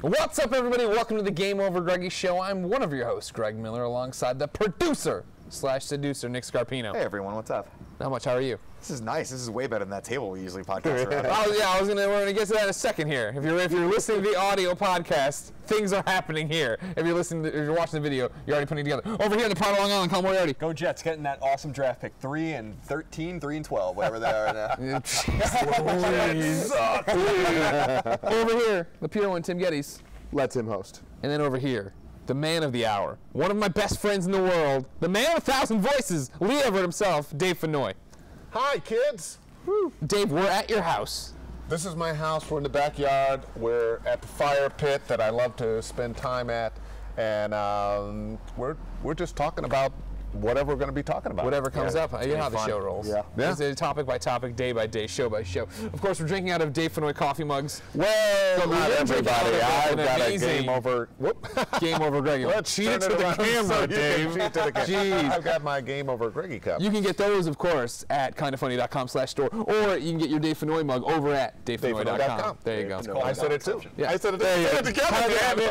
What's up, everybody? Welcome to the Game Over Greggy Show. I'm one of your hosts, Greg Miller, alongside the producer slash seducer, Nick Scarpino. Hey everyone, what's up? Not much. How are you? This is nice. This is way better than that table we usually podcast around. Oh yeah, we're gonna get to that in a second here. If you're listening to the audio podcast, things are happening here. If you're watching the video, you're already putting it together. Over here in the part of Long Island, Colin Moriarty. Go Jets, getting that awesome draft pick. 3 and 13, 3 and 12, whatever they are now. Over here, the pure one, Tim Gettys. Let him host. And then over here, the man of the hour, one of my best friends in the world, the man with 1,000 voices, Lee Everett himself, Dave Fennoy. Hi, kids. Woo. Dave, we're at your house. This is my house. We're in the backyard. We're at the fire pit that I love to spend time at, and we're just talking about whatever we're going to be talking about. Whatever comes up. You know how the show rolls. Yeah. It's a topic by topic, day by day, show by show. Of course, we're drinking out of Dave Fennoy coffee mugs. Well, not everybody. I've got a game over. Game Over Greggy. Let's cheat turn to it the around camera, so you Dave. can cheat to the camera. Jeez. I've got my Game Over Greggy cup. You can get those, of course, at kindoffunny.com/store, or you can get your Dave Fennoy mug over at davefennoy.com. There you go. I said it too. Yeah. I said it together.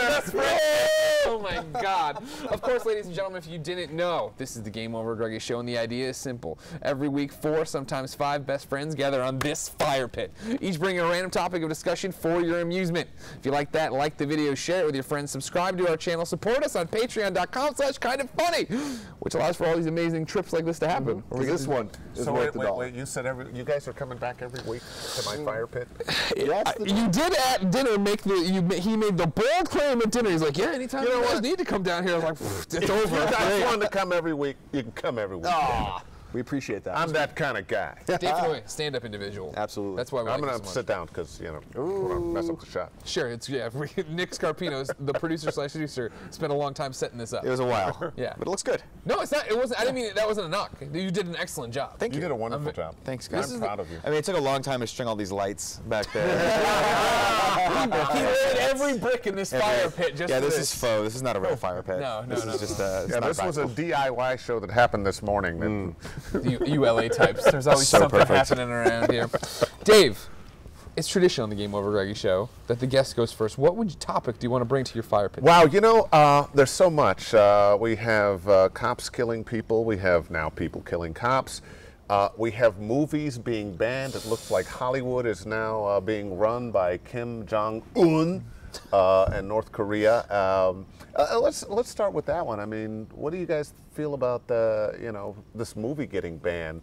Oh my God. Of course, ladies and gentlemen, if you didn't know, this is the Game Over Greggy Show, and the idea is simple. Every week, 4, sometimes 5 best friends gather on this fire pit, each bringing a random topic of discussion for your amusement. If you like that, like the video, share it with your friends, subscribe to our channel, support us on patreon.com/kindoffunny, which allows for all these amazing trips like this to happen. This one is So worth the dollar. wait, you said you guys are coming back every week to my fire pit? You did at dinner make he made the bold claim at dinner. He's like, yeah, anytime you guys need to come down here. I was like, it's over. If you guys want to come every week, you can come every week. We appreciate that. I'm that kind of guy. Dave Fennoy, stand-up individual. Absolutely. That's why I'm going going to to sit down because, you know, I don't want to mess up the shot. Sure, it's Nick Scarpino, the producer slash producer, spent a long time setting this up. It was a while. Yeah. But it looks good. No, it's not. It wasn't. I didn't mean that wasn't a knock. You did an excellent job. Thank You you. did a wonderful job. Thanks, guys. I'm proud of you. I mean, it took a long time to string all these lights back there. He laid every brick in this fire pit just for this is faux. This is not a real fire pit. No. This is just it's Yeah, not this was a DIY show that happened this morning. you LA types. There's always So something perfect. happening around here. Dave, it's tradition on the Game Over Greggy Show that the guest goes first. What topic do you want to bring to your fire pit? Wow, you know, there's so much. We have cops killing people. We have now people killing cops. We have movies being banned. It looks like Hollywood is now being run by Kim Jong-un and North Korea. Let's start with that one. I mean, what do you guys feel about this movie getting banned?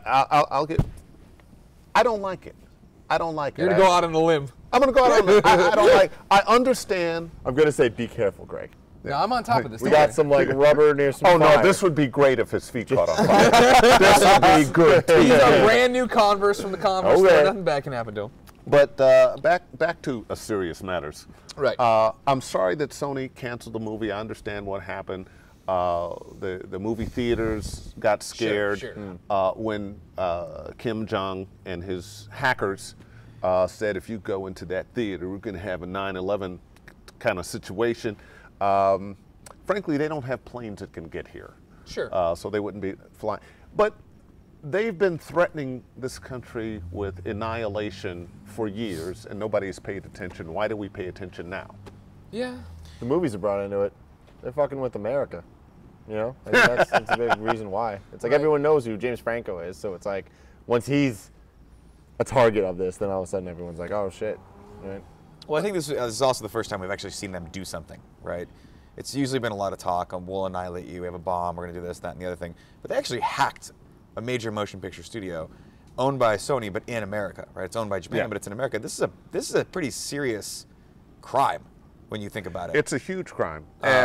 I don't like it. I don't like it. You're going to go out on a limb. I'm going to go out on a limb. I don't like. I understand. I'm going to say be careful, Greg. No, I'm on top of this. We got some like rubber near some Oh no, fire. this would be great if his feet caught on fire. This would be good. He's a brand new Converse from the Converse store. Nothing bad can happen to him. But back to serious matters. Right. I'm sorry that Sony canceled the movie. I understand what happened. The movie theaters got scared when Kim Jong and his hackers said, if you go into that theater, we're going to have a 9/11 kind of situation. Frankly, they don't have planes that can get here. Sure. So they wouldn't be flying. But they've been threatening this country with annihilation for years, and nobody's paid attention. Why do we pay attention now? Yeah. The movies are brought into it. They're fucking with America. You know, I think that's a big reason why. It's like everyone knows who James Franco is, so it's like once he's a target of this, then all of a sudden everyone's like, oh shit, right? Well, I think this is also the first time we've actually seen them do something, right? It's usually been a lot of talk on we'll annihilate you, we have a bomb, we're going to do this, that, and the other thing. But they actually hacked a major motion picture studio owned by Sony, but in America, right? It's owned by Japan, but it's in America. This is a pretty serious crime when you think about it. It's a huge crime.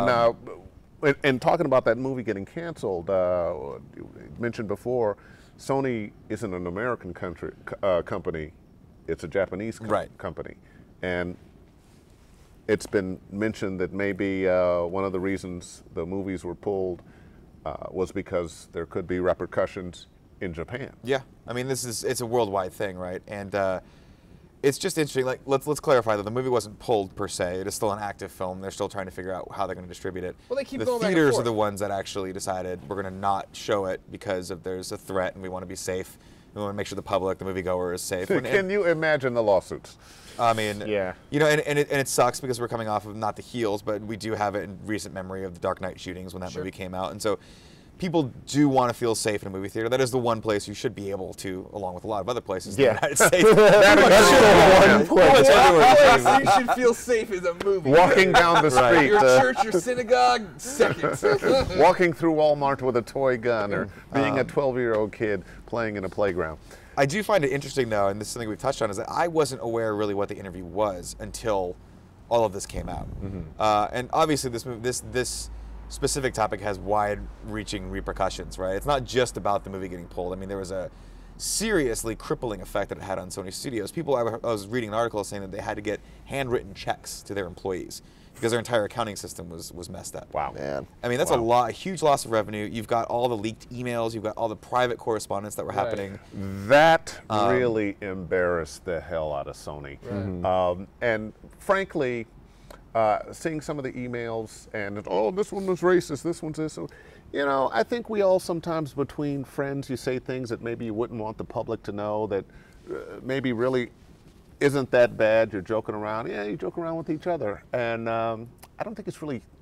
And talking about that movie getting canceled, you mentioned before, Sony isn't an American company. It's a Japanese company. And it's been mentioned that maybe one of the reasons the movies were pulled was because there could be repercussions in Japan. Yeah, I mean, it's a worldwide thing, right? And it's just interesting. Like, let's clarify that the movie wasn't pulled per se. It is still an active film. They're still trying to figure out how they're going to distribute it. Well, they keep the going back and theaters forth. are the ones that actually decided we're going to not show it because there's a threat and we want to be safe. We want to make sure the public, the moviegoer, is safe. Can you imagine the lawsuits? I mean, Yeah. you know, and it sucks because we're coming off of not the heels, but we do have it in recent memory of the Dark Knight shootings when that movie came out, and so people do want to feel safe in a movie theater. That is the one place you should be able to, along with a lot of other places in the United States. That's the one place. You should feel safe as a movie. Walking down the street, Your church, your synagogue, second. walking through Walmart with a toy gun, or being a 12-year-old kid playing in a playground. I do find it interesting, though, and this is something we've touched on, is that I wasn't aware really what the interview was until all of this came out. And obviously, this specific topic has wide-reaching repercussions, right? It's not just about the movie getting pulled. I mean, there was a seriously crippling effect that it had on Sony Studios. I was reading an article saying that they had to get handwritten checks to their employees because their entire accounting system was messed up. Wow. Man. I mean, that's a huge loss of revenue. You've got all the leaked emails. You've got all the private correspondence that were happening. That really embarrassed the hell out of Sony. And frankly, seeing some of the emails and, oh, this one was racist, this one's this. You know, I think we all sometimes between friends, you say things that maybe you wouldn't want the public to know that maybe really isn't that bad. You're joking around. Yeah, you joke around with each other. And I don't think it's really,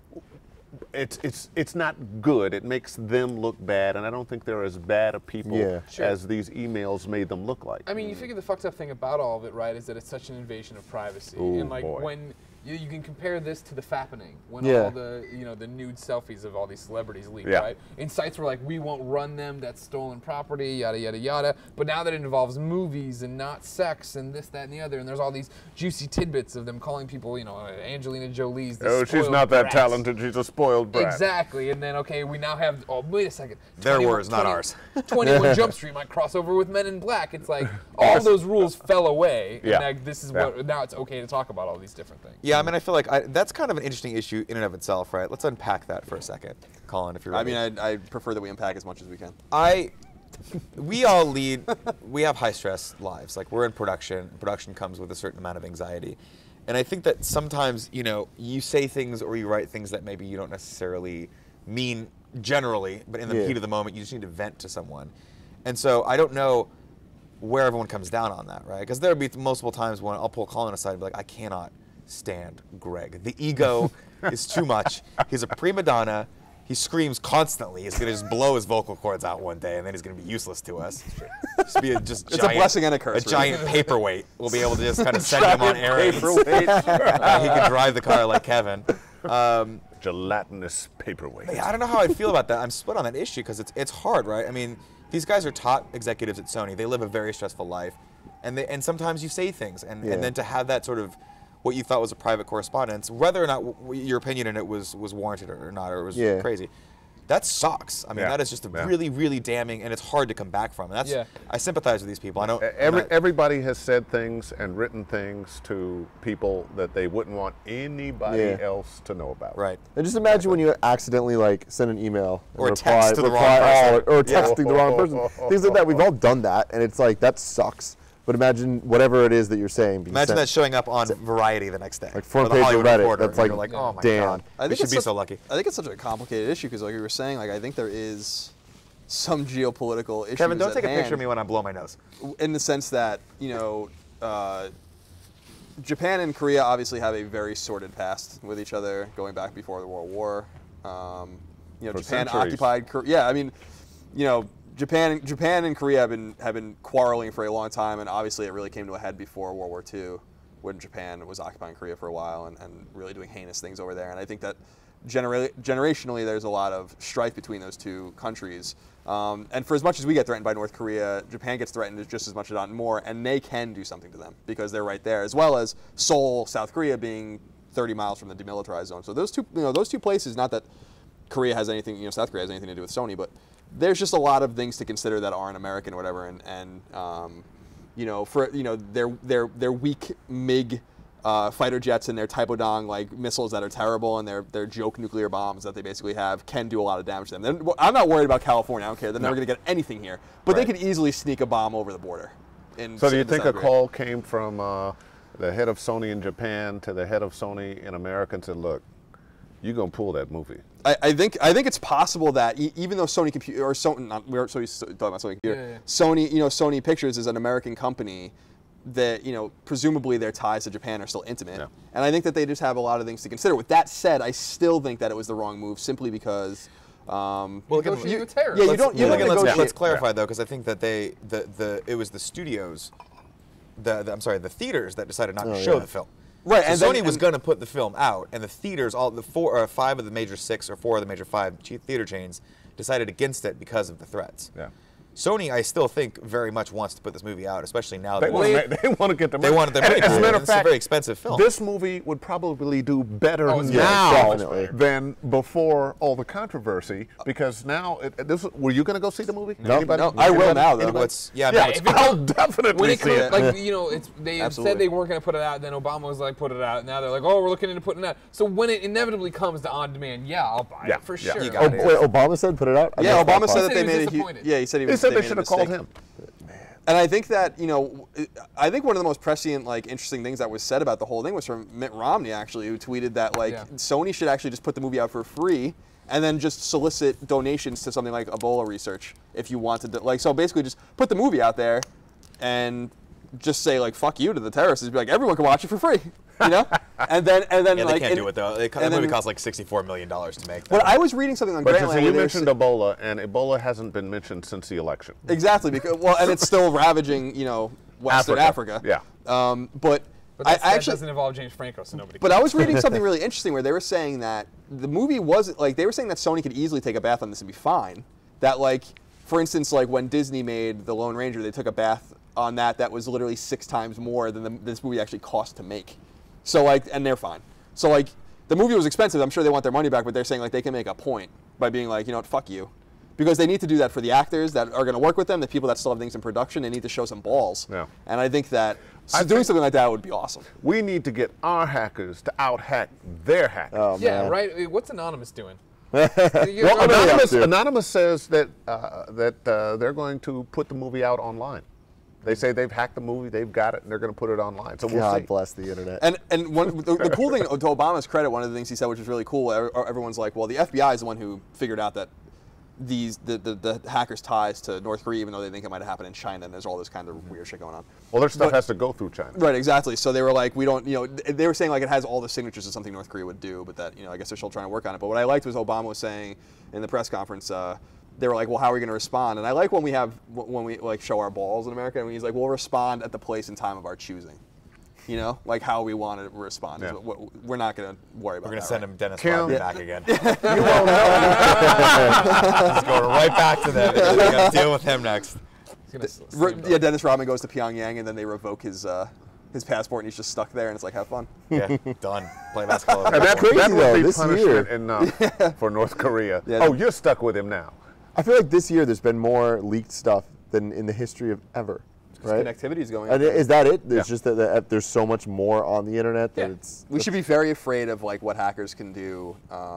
it's not good. It makes them look bad, and I don't think they're as bad of people as these emails made them look like. I mean, you figure the fucked up thing about all of it, right, is that it's such an invasion of privacy. Ooh, and like boy. when you can compare this to the fappening, when Yeah. all the the nude selfies of all these celebrities leak, Yeah. right? And sites were like, we won't run them, that's stolen property, yada yada yada. But now that it involves movies and not sex and this, that, and the other, and there's all these juicy tidbits of them calling people, Angelina Jolie's the Oh, she's spoiled not that brat. talented. She's a spoiled brat. Exactly, and then okay, we now have. Oh, wait a second. Their 21 words, not ours. 21 Jump Street might cross over with Men in Black. It's like all those rules fell away, and Yeah. like, this is what now it's okay to talk about all these different things. Yeah, I mean, I feel like that's kind of an interesting issue in and of itself, right? Let's unpack that for a second, Colin, if you're I ready. mean, I prefer that we unpack as much as we can. We all we have high stress lives. Like, we're in production. Production comes with a certain amount of anxiety. And I think that sometimes, you say things or you write things that maybe you don't necessarily mean generally, but in the heat of the moment, you just need to vent to someone. And so I don't know where everyone comes down on that, right? Because there would be multiple times when I'll pull Colin aside and be like, I cannot stand Greg. The ego is too much. He's a prima donna. He screams constantly. He's going to just blow his vocal cords out one day, and then he's going to be useless to us. It's It's a blessing and a curse. A giant paperweight. We'll be able to just kind of send him on errands. He can drive the car like Kevin. Gelatinous paperweight. Yeah, I don't know how I feel about that. I'm split on that issue because it's hard, right? I mean, these guys are top executives at Sony. They live a very stressful life, and sometimes you say things, and then to have that sort of what you thought was a private correspondence, whether or not your opinion in it was warranted or not, or it was crazy, that sucks. I mean, that is just really, really damning, and it's hard to come back from. And that's I sympathize with these people. I don't. Everybody has said things and written things to people that they wouldn't want anybody else to know about. Right. And just imagine when you accidentally send an email or text to the wrong person, or texting the wrong person. Things like that. We've all done that, and it's like that sucks. But imagine whatever it is that you're saying. Imagine that showing up on Variety the next day. Like front or the page of Hollywood Reddit. Reporter, That's like, you're like, oh my damn. God. We should be so lucky. I think it's such a complicated issue because, like you were saying, I think there is some geopolitical issues. Kevin, don't at take a hand, picture of me when I blow my nose. in the sense that Japan and Korea obviously have a very sordid past with each other, going back before the World War. Japan centuries. occupied. Yeah, I mean, Japan and Korea have been quarreling for a long time, and obviously it really came to a head before World War II, when Japan was occupying Korea for a while and really doing heinous things over there. And I think that generationally there's a lot of strife between those two countries. And for as much as we get threatened by North Korea, Japan gets threatened just as much, if not more, and they can do something to them because they're right there, as well as Seoul, South Korea being 30 miles from the demilitarized zone. So those two places, not that Korea has anything, South Korea has anything to do with Sony, but there's just a lot of things to consider that aren't American or whatever, their weak MiG fighter jets and their Taipodong missiles that are terrible, and their joke nuclear bombs that they basically have can do a lot of damage to them. I'm not worried about California. I don't care. They're never going to get anything here, but they could easily sneak a bomb over the border. So do you think a call came from the head of Sony in Japan to the head of Sony in America and said, look, you're gonna pull that movie. I think it's possible that even though Sony Computer or Sony, not, we aren't talking about Sony Computer, Sony, Sony Pictures is an American company that, presumably their ties to Japan are still intimate. Yeah. And I think that they just have a lot of things to consider. With that said, I still think that it was the wrong move simply because. Let's clarify though, because I think that it was the studios, the theaters that decided not to show the film. Right, so and Sony was going to put the film out, and the theaters, all the 4 or 5 of the major 6 or 4 of the major 5 theater chains decided against it because of the threats. Yeah. Sony, I still think, very much wants to put this movie out, especially now they want to get the money. They wanted their money. As a matter of fact, it's a very expensive film. This movie would probably do better now than before all the controversy, because now, were you going to go see the movie? No, I will now, though. I'll definitely see it. They said they weren't going to put it out, then Obama was like, put it out. Now they're like, oh, we're looking into putting it out. So when it inevitably comes to on demand, I'll buy it for sure. Wait, Obama said put it out? Yeah, Obama said that they made it. Yeah, he said he was. They should have called him. And I think that, I think one of the most prescient, interesting things that was said about the whole thing was from Mitt Romney, actually, who tweeted that, Sony should actually just put the movie out for free and then just solicit donations to something like Ebola research if you wanted to. So basically just put the movie out there and just say, fuck you to the terrorists. Be like, everyone can watch it for free. And then they can't do it though. That movie cost $64 million to make. But I was reading something on Grantland. You mentioned Ebola, and Ebola hasn't been mentioned since the election. Exactly, because and it's still ravaging, Western Africa. Yeah. But that actually doesn't involve James Franco, so nobody. But I was reading something really interesting where they were saying that the movie wasn't they were saying that Sony could easily take a bath on this and be fine. That for instance, when Disney made The Lone Ranger, they took a bath on that was literally 6 times more than this movie actually cost to make. So and they're fine. So the movie was expensive. I'm sure they want their money back, but they're saying they can make a point by being fuck you, because they need to do that for the actors that are going to work with them, the people that still have things in production. They need to show some balls. Yeah. And I think that doing something like that would be awesome. We need to get our hackers to out-hack their hackers. Oh, yeah, right. What's Anonymous doing? Anonymous says that they're going to put the movie out online. They say they've hacked the movie, thsee. Got it, and they're going to put it online. So we'll see. God bless the internet. And the cool thing, to Obama's credit, one of the things he said, which was really cool, everyone's like, well, the FBI is the one who figured out that the hackers' ties to North Korea, even though they think it might have happened in China, and there's all this kind of weird shit going on. Well, their stuff has to go through China. Right, exactly. So they were like, we don't, they were saying it has all the signatures of something North Korea would do, but that, I guess they're still trying to work on it. But what I liked was Obama was saying in the press conference, they were like, well, how are we going to respond? And I like when we show our balls in America, and he's like, we'll respond at the place and time of our choosing. How we want to respond. Yeah. We're not going to worry about that. We're going to send him Dennis Rodman back again. You won't know. Just go right back to them. We're going to deal with him next. Dennis Rodman goes to Pyongyang, and then they revoke his passport, and he's just stuck there, and it's like, have fun. Yeah, done. Play basketball. And that would be punishment enough for North Korea. Yeah. Oh, you're stuck with him now. I feel like this year there's been more leaked stuff than in the history of ever. Right? Connectivity is going on. Is that it? It's just that there's so much more on the internet that we should be very afraid of what hackers can do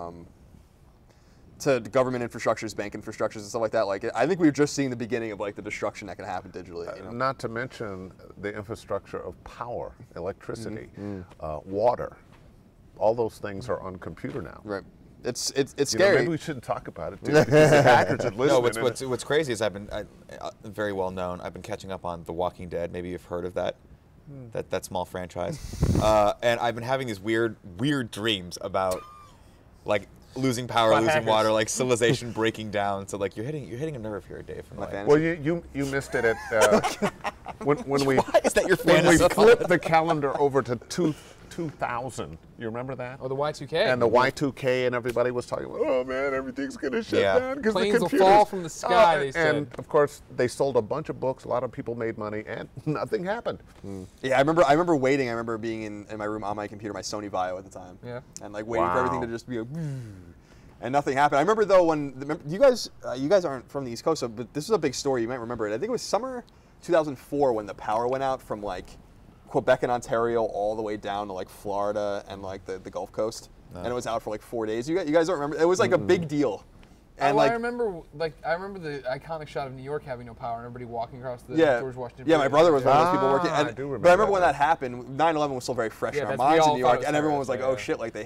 to government infrastructures, bank infrastructures, and stuff like that. I think we're just seeing the beginning of the destruction that can happen digitally. Not to mention the infrastructure of power, electricity, water. All those things are on computer now. Right. It's scary. Maybe we shouldn't talk about it too. The hackers are listening. No, what's crazy is I've been very well known. I've been catching up on The Walking Dead. Maybe you've heard of that. That small franchise. And I've been having these weird dreams about losing power, losing water, civilization breaking down. So you're hitting a nerve here, Dave. Well, you missed it at when we Why is that your fantasy? When we flipped the calendar over to 2000. You remember that? Oh, the Y2K. And the Y2K, and everybody was talking about, oh man, everything's going to shut down because the planes computers will fall from the sky, they said. And of course, they sold a bunch of books. A lot of people made money, and nothing happened. Yeah, I remember waiting. I remember being in my room on my computer, my Sony Vaio at the time. Yeah. And waiting for everything to just be and nothing happened. I remember though you guys aren't from the East Coast, but this is a big story. You might remember it. I think it was summer 2004 when the power went out from Quebec and Ontario all the way down to Florida and the Gulf Coast, and it was out for 4 days. You guys don't remember? It was a big deal. And I remember the iconic shot of New York having no power and everybody walking across the George Washington. Yeah, my brother was one of those people working. I do remember. But I remember when that happened. 9/11 was still very fresh in our minds in New York, and everyone was like, "Oh shit!" They hit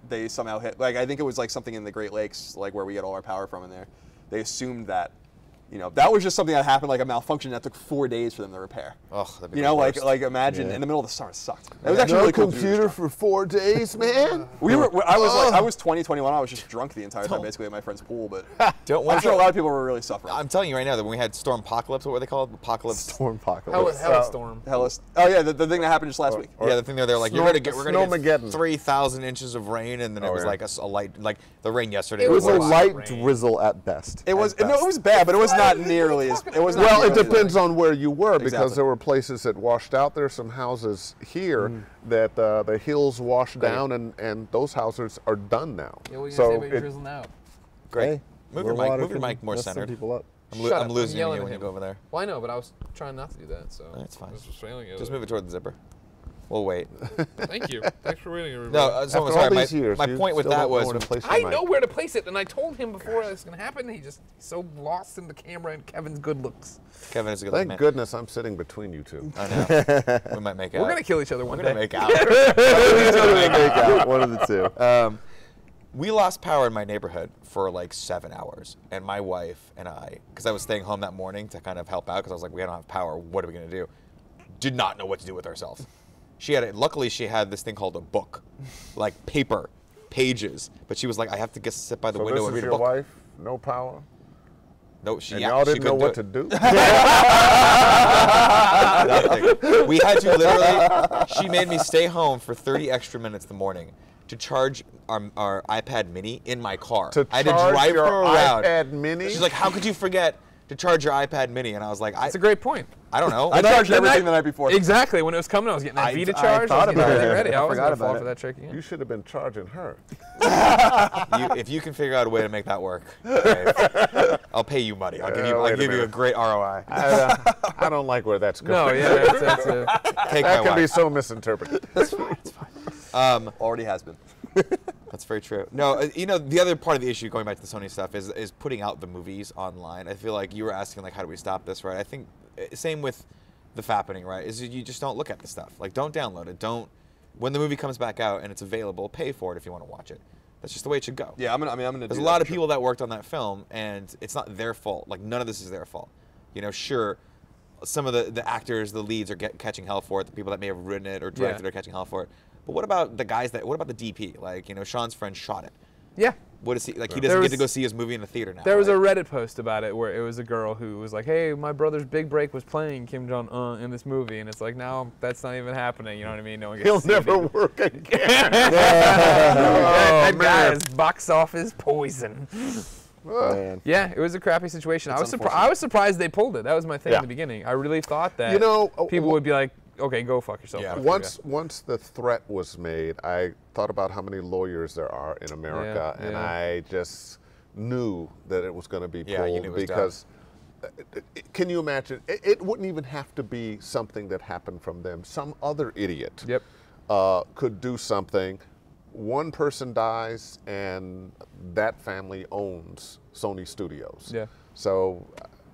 they somehow hit. Like I think it was like something in the Great Lakes, like where we get all our power from in there. They assumed that, that was just something that happened, like a malfunction that took 4 days for them to repair. Ugh, that'd be the worst. like imagine in the middle of the summer, it sucked. It was actually really cool. Computer for 4 days, man. I was 20, 21. I was just drunk the entire time, basically at my friend's pool. But I'm sure a lot of people were really suffering. I'm telling you right now that when we had Stormpocalypse, what were they called? Apocalypse. Stormpocalypse. Hellstorm. Oh yeah, the thing that happened just last week. Yeah, the thing they're like, we're gonna get 3,000 inches of rain, and then it was like a light, like the rain yesterday. It was a light rain. drizzle at best. It was no, it was bad, but it was not nearly as. It was not. Well, it nearly depends on where you were, because Exactly. there were places that washed out. There's some houses here that the hills washed down, and those houses are done now. Yeah, what are you So gonna say about it- drizzling out? Great. Hey, Move your more water mic. Move your can mic more mess some centered. people up. Shut up, I'm losing yelling you at when you him. go over there. Well, I know, but I was trying not to do that, so. That's fine. I was just failing it. Just move it toward the zipper. We'll wait. Thank you. Thanks for waiting, everybody. No, After sorry. all these years, My you point with still that don't know was where to place I your know mic. where to place it, and I told him before this was going to happen. He's so lost in the camera and Kevin's good looks. Kevin is a good Thank man. goodness I'm sitting between you two. I know. We might make out. We're going to kill each other one We're day. gonna make out. One of the two. We lost power in my neighborhood for like 7 hours, and my wife and I, because I was staying home that morning to kind of help out, because I was like, we don't have power. What are we gonna do? Did not know what to do with ourselves. Luckily, she had this thing called a book, like paper, pages. But she was like, I have to sit by the So window this and is read a your book. wife, no power, No, she. and Yeah, y'all she didn't know couldn't do what it. to do. Nothing. We had to literally. She made me stay home for 30 extra minutes in the morning to charge our iPad Mini in my car. To I had to charge drive your her around. iPad Mini? She's like, "How could you forget to charge your iPad Mini?" And I was like, That's a great point. I don't know. I charged everything the night before. Exactly. When it was coming, I was getting that Vita I charge. thought I was getting about everything it. ready. I I was forgot going to about fall it. for that trick again. You should have been charging her. If you can figure out a way to make that work, Dave, I'll pay you money. I'll give you. wait I'll a give you a minute. great ROI. I don't like where that's No, going. yeah, that's Take That my can be wife. so misinterpreted. Already has been. That's very true. No, the other part of the issue, going back to the Sony stuff, is putting out the movies online. I feel like you were asking, like, how do we stop this, right? I think same with the fappening, right? Is you just don't look at the stuff. Like, don't download it. Don't. When the movie comes back out and it's available, pay for it if you want to watch it. That's just the way it should go. Yeah, I'm gonna. There's a lot of people that worked on that film, and it's not their fault. Like, none of this is their fault. Sure, some of the actors, the leads are catching hell for it. The people that may have written it or directed are catching hell for it. But what about the guys what about the DP? Like, Sean's friend shot it. Yeah. What is he, like, he doesn't get to go see his movie in the theater now. There was a right? Reddit post about it where it was a girl who was like, hey, my brother's big break was playing Kim Jong-un in this movie. And it's like, now that's not even happening. You know what I mean? No one gets He'll to see it never even. work again. That guy man. is box office poison. Man. Yeah, it was a crappy situation. I was unfortunate. I was surprised they pulled it. That was my thing Yeah. in the beginning. I really thought that people would be like, okay, go fuck yourself. Yeah. Once the threat was made, I thought about how many lawyers there are in America, and yeah. I just knew that it was going to be Yeah, you pulled knew it was because. Can you imagine? It wouldn't even have to be something that happened from them. Some other idiot Yep. could do something. One person dies, and that family owns Sony Studios. Yeah. So,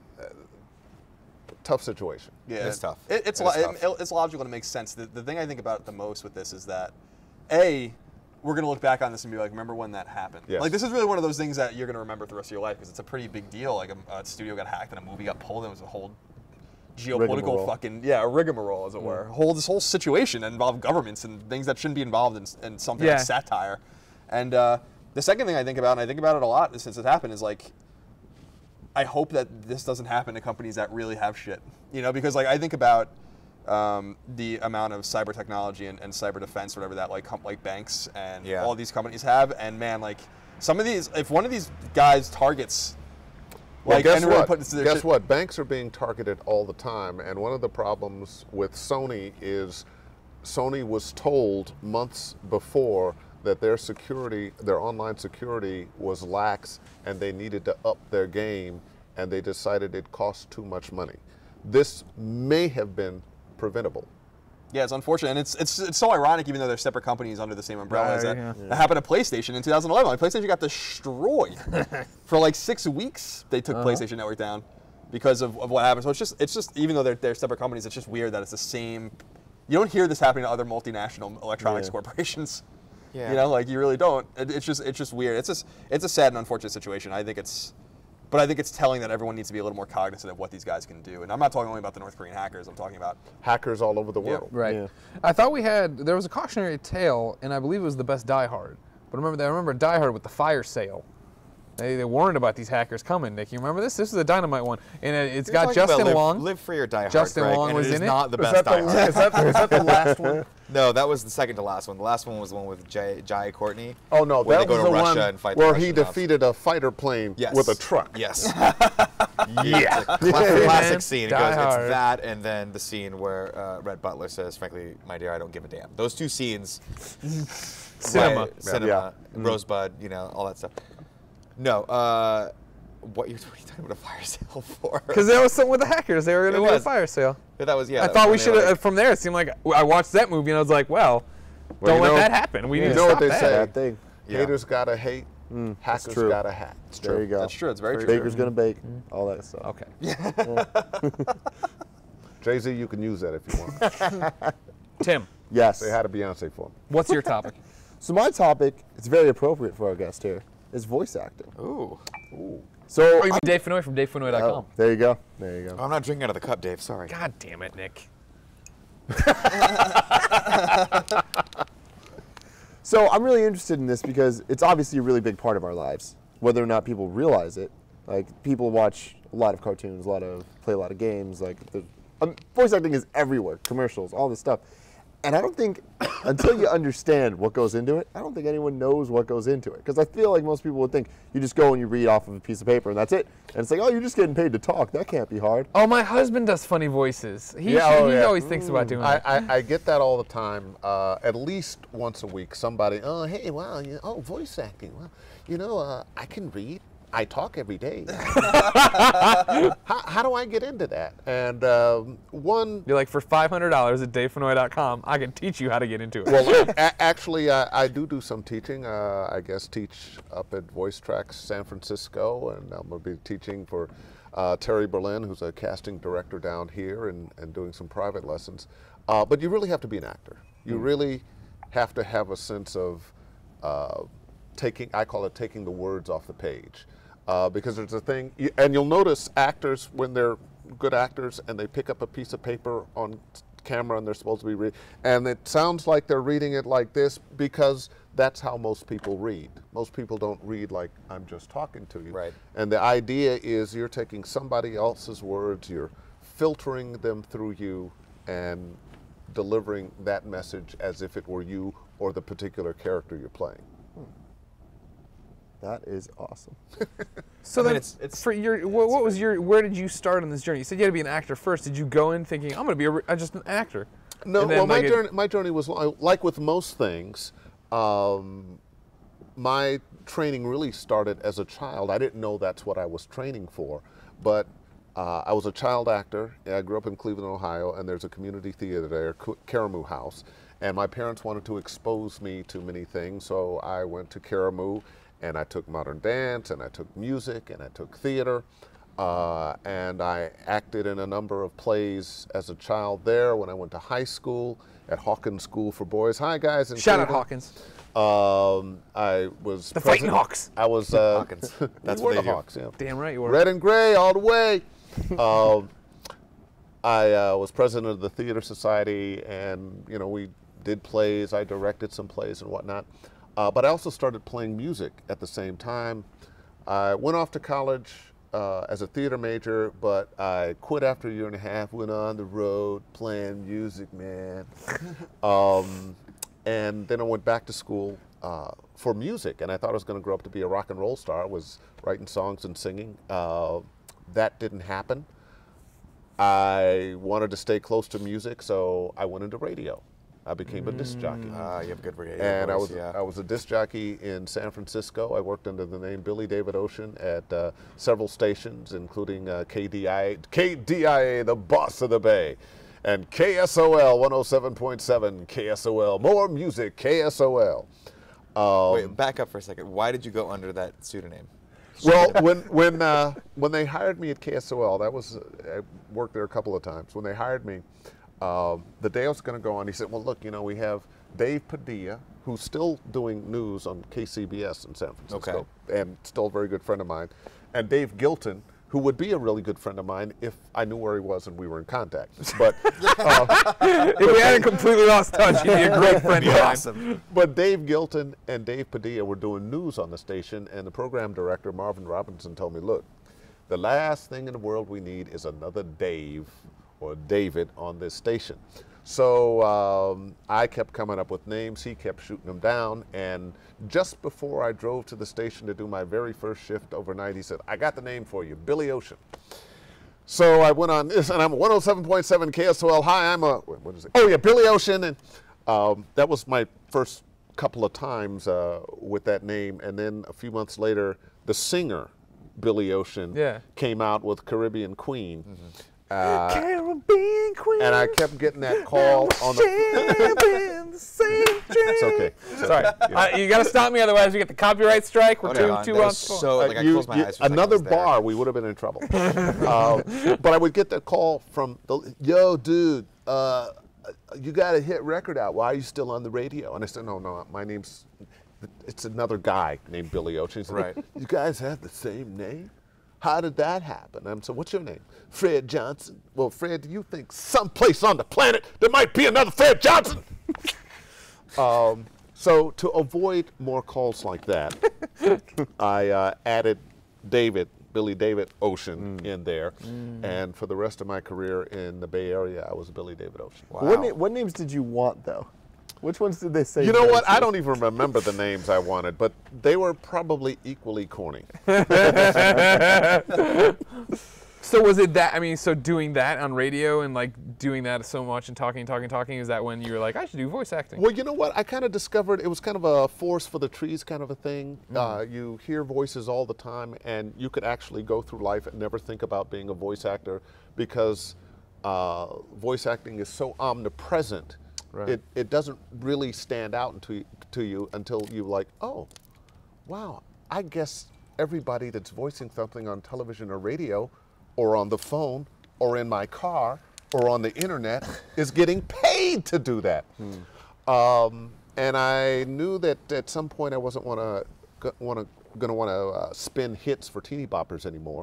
tough situation. Yeah, It's tough. It's It is tough. it's logical and it makes sense. The thing I think about the most with this is that, A, we're going to look back on this and be like, remember when that happened? Yes. Like, this is really one of those things that you're going to remember for the rest of your life because it's a pretty big deal. Like, a studio got hacked and a movie got pulled and it was a whole geopolitical Rigmarole. fucking, a rigmarole, as it were. This whole situation that involved governments and things that shouldn't be involved in something like Yeah. satire. And the second thing I think about, and I think about it a lot since it happened, is like, I hope that this doesn't happen to companies that really have shit. Because like I think about the amount of cyber technology and cyber defense, whatever that like banks and Yeah. all these companies have, and man, like some of these, if one of these guys targets, Well, like, guess and really what? put this to their Guess shit- what? Banks are being targeted all the time, and one of the problems with Sony is Sony was told months before that their security, their online security was lax, and they needed to up their game, and they decided it cost too much money. This may have been preventable. Yeah, it's unfortunate, and it's so ironic, even though they're separate companies under the same umbrella. Is that Yeah. that happened to PlayStation in 2011? Like, PlayStation got destroyed for like 6 weeks. They took PlayStation Network down because of what happened. So it's just even though they're separate companies, it's just weird that it's the same. You don't hear this happening to other multinational electronics corporations. Yeah. You know, like you really don't. It's just weird. It's a sad and unfortunate situation. I think it's telling that everyone needs to be a little more cognizant of what these guys can do. And I'm not talking only about the North Korean hackers. I'm talking about Hackers all over the world. Right. Yeah. I thought there was a cautionary tale, and I believe it was the best Die Hard. But I remember Die Hard with the fire sale. They warned about these hackers coming. Nick, you remember this? This is a Dynamite one, and it's You're got talking about Justin Long. Live Free or Die Hard. Justin Greg, Long and was it is in it? not the Is best that Die Hard. is that the last one? No, that was the second to last one. The last one was the one with Jai Courtney. Oh no, where that they was go to the Russia one and fight where the he Russian mobs. defeated a fighter plane Yes. with a truck. Yes. Yeah. Classic scene. It Die goes, Hard. it's that, and then the scene where Red Butler says, "Frankly, my dear, I don't give a damn." Those two scenes. Cinema. Right, cinema. Yeah. Rosebud. You know, all that stuff. No. What are you talking about a fire sale for? Because there was something with the hackers. They were going to It do a was. fire sale. Yeah, that was I thought we should have. From there, it seemed like I watched that movie and I was like, well, Well, don't you let know- that happen. We need You to know stop what they that. say? Bad thing. Yeah. Haters gotta hate. Hackers true. gotta hack. There you go. That's true. It's very true. Baker's gonna bake. All that stuff. Okay. Jay-Z, you can use that if you want. Tim, Yes. Say hi to Beyonce for me. what's your topic? So my topic, it's very appropriate for our guest here, is voice acting. Ooh. So Oh, you mean Dave Fennoy from DaveFennoy.com. oh, there you go. There you go. I'm not drinking out of the cup, Dave. Sorry. God damn it, Nick. So I'm really interested in this because it's obviously a really big part of our lives, whether or not people realize it. Like people watch a lot of cartoons, play a lot of games. Like voice acting is everywhere, commercials, all this stuff. And I don't think until you understand what goes into it, I don't think anyone knows what goes into it. Because I feel like most people would think you just go and you read off of a piece of paper and that's it. And it's like, oh, you're just getting paid to talk. That can't be hard. Oh, my husband does funny voices. He always thinks about doing that. I get that all the time. At least once a week, somebody, oh, hey, wow, voice acting. Well, I can read. I talk every day. How do I get into that? And You're like, for $500 at DaveFennoy.com, I can teach you how to get into it. well, actually, I do some teaching. I guess teach up at Voice Tracks San Francisco, and I'm going to be teaching for Terry Berlin, who's a casting director down here, and doing some private lessons. But you really have to be an actor. You really have to have a sense of I call it taking the words off the page. Because there's a thing, and you'll notice actors, when they're good actors and they pick up a piece of paper on camera and they're supposed to be reading, and it sounds like they're reading it like this because that's how most people read. Most people don't read like I'm just talking to you. Right. And the idea is you're taking somebody else's words, you're filtering them through you and delivering that message as if it were you or the particular character you're playing. That is awesome. So then, it's for where did you start on this journey? You said you had to be an actor first. Did you go in thinking, I'm going to be just an actor? No, And then, well, my journey was like with most things. My training really started as a child. I didn't know that's what I was training for, but I was a child actor. I grew up in Cleveland, Ohio, and there's a community theater there, Karamu House, and my parents wanted to expose me to many things, so I went to Karamu, and I took modern dance, and I took music, and I took theater. And I acted in a number of plays as a child there. When I went to high school at Hawkins School for Boys. Hi, guys. Shout out Hawkins. I was The Fighting Hawks. I was Hawkins. That's we what were they the do. Hawks. Yeah. Damn right you were. Red and gray all the way. I was president of the Theater Society, and we did plays. I directed some plays and whatnot. But I also started playing music at the same time. I went off to college as a theater major, but I quit after a year and a half, went on the road playing music, man. And then I went back to school for music, and I thought I was going to grow up to be a rock and roll star. I was writing songs and singing. That didn't happen. I wanted to stay close to music, so I went into radio. I became a disc jockey. You have good radio And voice, I was a disc jockey in San Francisco. I worked under the name Billy David Ocean at several stations, including KDIA, the boss of the Bay, and KSOL 107.7, KSOL, more music, KSOL. Wait, back up for a second. Why did you go under that pseudonym? Well, when they hired me at KSOL, I worked there a couple of times. When they hired me, the day I was going to go on, he said, well, look, we have Dave Padilla, who's still doing news on KCBS in San Francisco, and still a very good friend of mine, and Dave Gilton, who would be a really good friend of mine if I knew where he was and we were in contact. But If we hadn't completely lost touch, he'd be a great friend of mine. Awesome. But Dave Gilton and Dave Padilla were doing news on the station, and the program director, Marvin Robinson, told me, look, the last thing in the world we need is another Dave or David on this station. So I kept coming up with names, he kept shooting them down, and just before I drove to the station to do my very first shift overnight, he said, I got the name for you, Billy Ocean. So I went on this, and I'm 107.7 KSOL. Hi, I'm what is it? Oh yeah, Billy Ocean, and that was my first couple of times with that name, and then a few months later, the singer, Billy Ocean, came out with Caribbean Queen. Caribbean Queen. And I kept getting that call on the. It's okay. Sorry. You got to stop me, otherwise we get the copyright strike. We're too on. So, like, I closed my eyes for a second, another I was there. bar, we would have been in trouble. But I would get that call from, yo, dude, you got a hit record out. Why are you still on the radio? And I said, no, my name's, it's another guy named Billy Ocean. He said, Right. You guys have the same name? How did that happen? And so, what's your name? Fred Johnson. Well, Fred, do you think someplace on the planet there might be another Fred Johnson? So to avoid more calls like that, I added Billy David Ocean in there. And for the rest of my career in the Bay Area, I was Billy David Ocean. Wow. What names did you want, though? Which ones did they say? You know what? I don't even remember the names I wanted, but they were probably equally corny. So was it that, I mean, so doing that on radio and like doing that so much and talking, is that when you were like, I should do voice acting? Well, you know what? I kind of discovered it was kind of a forest for the trees kind of a thing. You hear voices all the time, and you could actually go through life and never think about being a voice actor because voice acting is so omnipresent. Right. It doesn't really stand out to you until you're like, oh, wow, I guess everybody that's voicing something on television or radio or on the phone or in my car or on the internet is getting paid to do that. And I knew that at some point I wasn't going to want to spin hits for teeny boppers anymore.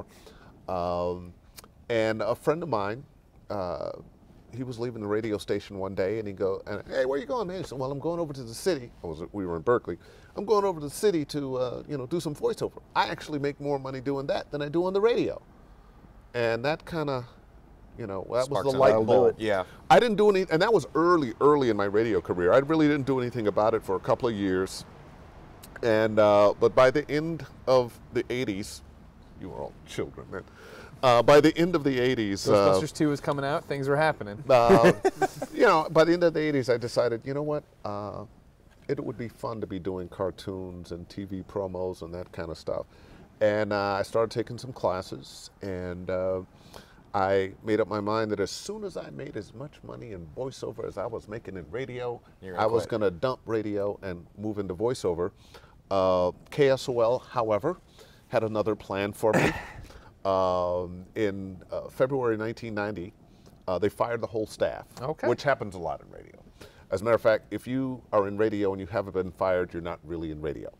And a friend of mine, he was leaving the radio station one day, and he go, "Hey, where you going, man?" He said, "Well, I'm going over to the city." We were in Berkeley. "I'm going over to the city to, do some voiceover. I actually make more money doing that than I do on the radio." And that kind of, that Sparks was the a light light bulb. Yeah. I didn't do any, and that was early in my radio career. I really didn't do anything about it for a couple of years. And but by the end of the '80s, you were all children, man. By the end of the '80s, Ghostbusters 2 was coming out, things were happening. by the end of the '80s, I decided, you know what, it would be fun to be doing cartoons and TV promos and that kind of stuff. And I started taking some classes, and I made up my mind that as soon as I made as much money in voiceover as I was making in radio, I was going to dump radio and move into voiceover. KSOL, however, had another plan for me. In February 1990, they fired the whole staff, which happens a lot in radio. As a matter of fact, if you are in radio and you haven't been fired, you're not really in radio.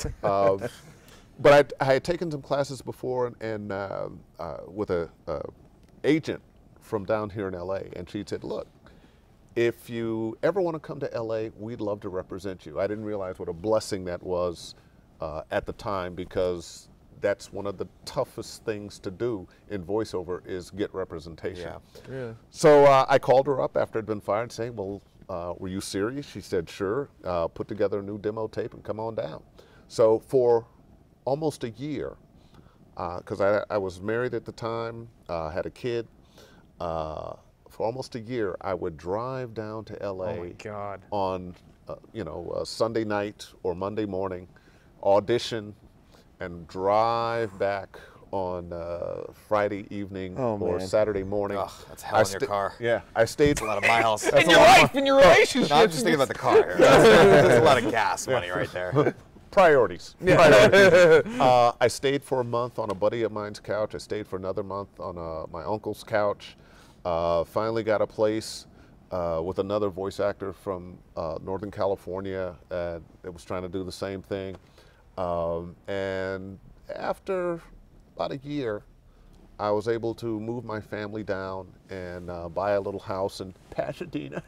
But I had taken some classes before and with a agent from down here in LA, and she said, look, if you ever want to come to LA, we'd love to represent you. I didn't realize what a blessing that was at the time, because that's one of the toughest things to do in voiceover is get representation. Yeah. So I called her up after I'd been fired saying, well, were you serious? She said, sure. Put together a new demo tape and come on down. So for almost a year, because I was married at the time, had a kid, for almost a year, I would drive down to LA on Sunday night or Monday morning, audition, and drive back on Friday evening or Saturday morning. Ugh, that's hell in your car. Yeah, I stayed. A lot of miles. And your life and your relationship. No, I'm just thinking about the car here. That's a lot of gas money right there. Priorities. Priorities. I stayed for a month on a buddy of mine's couch. I stayed for another month on my uncle's couch. Finally got a place with another voice actor from Northern California that was trying to do the same thing. And after about a year, I was able to move my family down and buy a little house in Pasadena.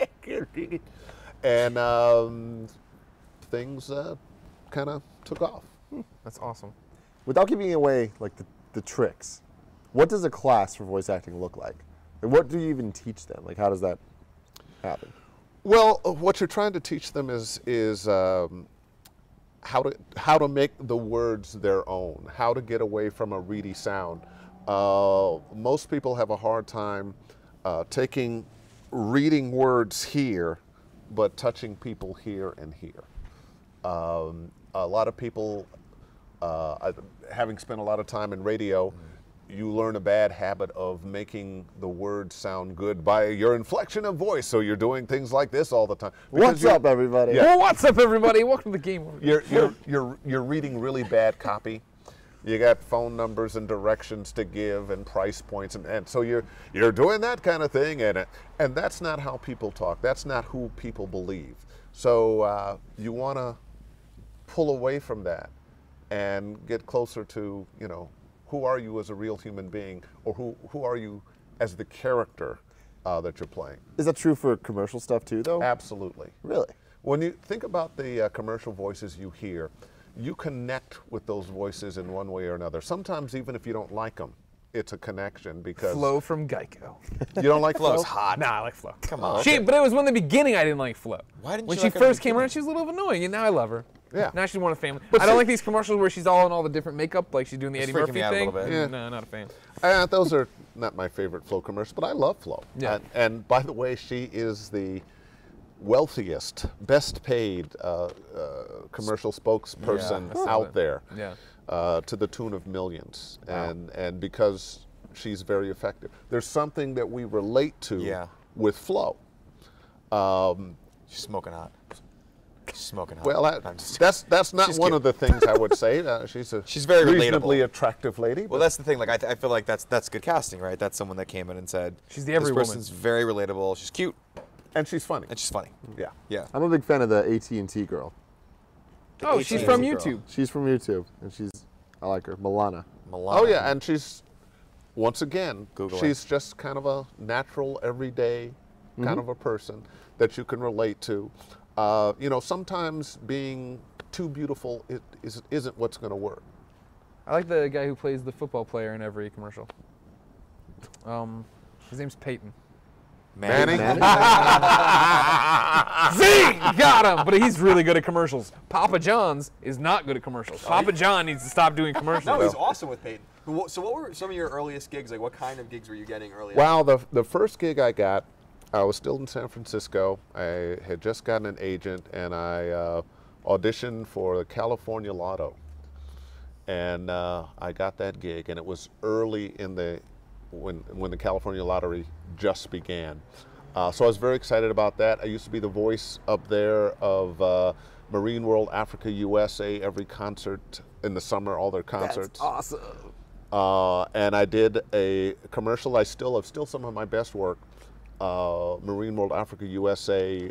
And things kind of took off. That's awesome. Without giving away like the tricks, what does a class for voice acting look like? And what do you even teach them? Like, how does that happen? Well, what you're trying to teach them is how to make the words their own, how to get away from a reedy sound. Most people have a hard time reading words here, but touching people here and here. A lot of people, having spent a lot of time in radio, you learn a bad habit of making the words sound good by your inflection of voice. So you're doing things like this all the time. What's up, everybody? Yeah. What's up, everybody? Welcome to the Game Over. You're reading really bad copy. You got phone numbers and directions to give and price points, and so you're doing that kind of thing, and that's not how people talk. That's not who people believe. So you want to pull away from that and get closer to, you know, who are you as a real human being, or who are you as the character that you're playing. Is that true for commercial stuff too, though? Absolutely. Really? When you think about the commercial voices you hear, you connect with those voices in one way or another. Sometimes even if you don't like them, it's a connection because... Flo from Geico. You don't like Flo? Flo's hot. Nah, I like Flo. Come on. But it was when in the beginning I didn't like Flo. Why didn't when you she like her in the first came around, she was a little annoying, and now I love her. Yeah. Now she's one of the family. But I don't see- like these commercials where she's all in all the different makeup, like she's doing the It's Eddie freaking Murphy me out a thing. little bit. Yeah. No, not a fan. Those are not my favorite Flo commercials, but I love Flo. Yeah. And by the way, she is the wealthiest, best paid commercial spokesperson I saw out that. there, Yeah. to the tune of millions. Wow. And because she's very effective. There's something that we relate to Yeah. with Flo. She's smoking hot. She's smoking hot. Well, I'm just- that's not She's one cute. of the things I would say. She's very reasonably relatable. attractive lady. Well, but- that's the thing. Like, I feel like that's good casting, right? That's someone that came in and said, She's the every this woman. person's very relatable. She's cute and she's funny. and she's funny. Yeah. Yeah. I'm a big fan of the AT&T girl. Oh, she's AT&T from girl. YouTube. She's from YouTube, and I like her. Milana. Milana. Oh yeah, and she's once again, Google she's just kind of a natural, everyday kind of a person that you can relate to. You know, sometimes being too beautiful isn't what's going to work. I like the guy who plays the football player in every commercial. His name's Peyton. Manny? Zing! Got him! But he's really good at commercials. Papa John's is not good at commercials. Papa John needs to stop doing commercials. No, he's awesome with Peyton. So what were some of your earliest gigs? Like, what kind of gigs were you getting early on? Wow, the first gig I got, I was still in San Francisco. I had just gotten an agent, and I auditioned for the California Lotto. And I got that gig, and it was early in when the California Lottery just began. So I was very excited about that. I used to be the voice up there of Marine World Africa USA, every concert in the summer, all their concerts. That's awesome. And I did a commercial. I still have some of my best work. Marine World Africa USA.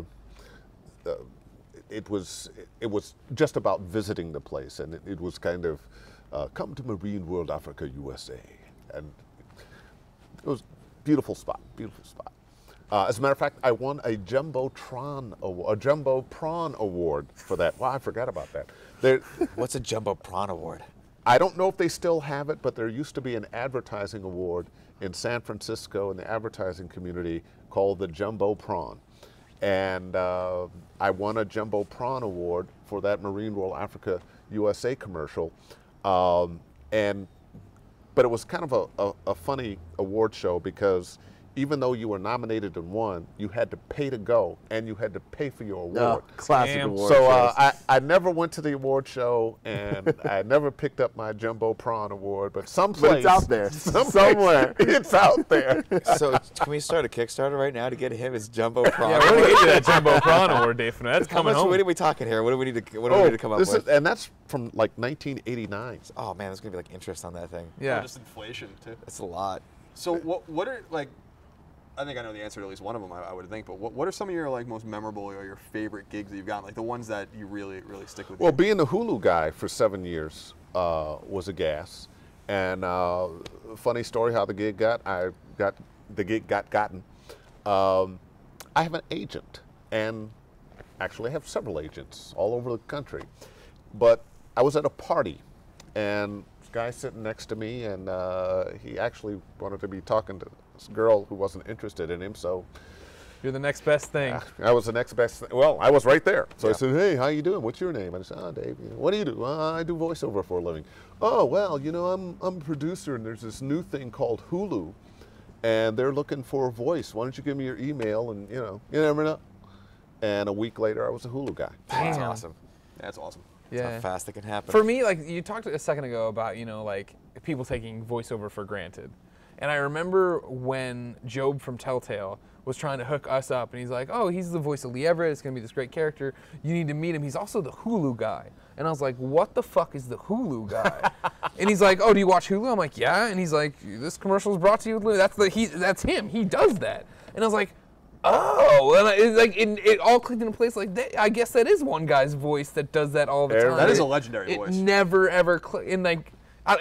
It was just about visiting the place, and it was kind of come to Marine World Africa USA, and it was beautiful spot. As a matter of fact, I won a Jumbo Prawn Award for that. Wow, I forgot about that. What's a Jumbo Prawn Award? I don't know if they still have it, but there used to be an advertising award in San Francisco in the advertising community called the Jumbo Prawn. And I won a Jumbo Prawn Award for that Marine World Africa USA commercial. But it was kind of a funny award show because even though you were nominated and won, you had to pay to go, and you had to pay for your award. Classic Damn. award. So shows. I never went to the award show, and I never picked up my Jumbo Prawn Award, but someplace. But it's out there. Someplace, Somewhere. It's out there. So can we start a Kickstarter right now to get him his Jumbo Prawn? Yeah, we're gonna get you that Jumbo Prawn Award, Dave Fennoy. That's How coming much home. weight are we talking here? What do we need to come up with? And that's from like 1989. Oh man, there's gonna be like interest on that thing. Yeah. Just inflation too. That's a lot. So what are like? I think I know the answer to at least one of them. I would think. But what are some of your like most memorable or your favorite gigs that you've gotten? Like the ones that you really stick with. Well, you? being the Hulu guy for 7 years was a gas. And funny story how the gig got. Gotten. I have an agent, and actually I have several agents all over the country. But I was at a party, and this guy sitting next to me, and he actually wanted to be talking to this girl who wasn't interested in him, so. You're the next best thing. I was the next best thing. Well, I was right there. So I said, hey, how you doing? What's your name? And I said, Dave. What do you do? I do voiceover for a living. Oh, well, I'm a producer, and there's this new thing called Hulu, and they're looking for a voice. Why don't you give me your email, and, you never know. And a week later, I was a Hulu guy. That's awesome. That's awesome. That's how fast it can happen. For me, like you talked a second ago about, like people taking voiceover for granted. And I remember when Job from Telltale was trying to hook us up, and he's like, oh, he's the voice of Lee Everett, it's going to be this great character, you need to meet him, he's also the Hulu guy. And I was like, what the fuck is the Hulu guy? And he's like, oh, do you watch Hulu? I'm like, yeah. And he's like, this commercial is brought to you with Hulu. That's him, he does that. And I was like, oh, and it all clicked into place. Like, I guess that is one guy's voice that does that all the time. That is a legendary voice. It never ever clicked. And like,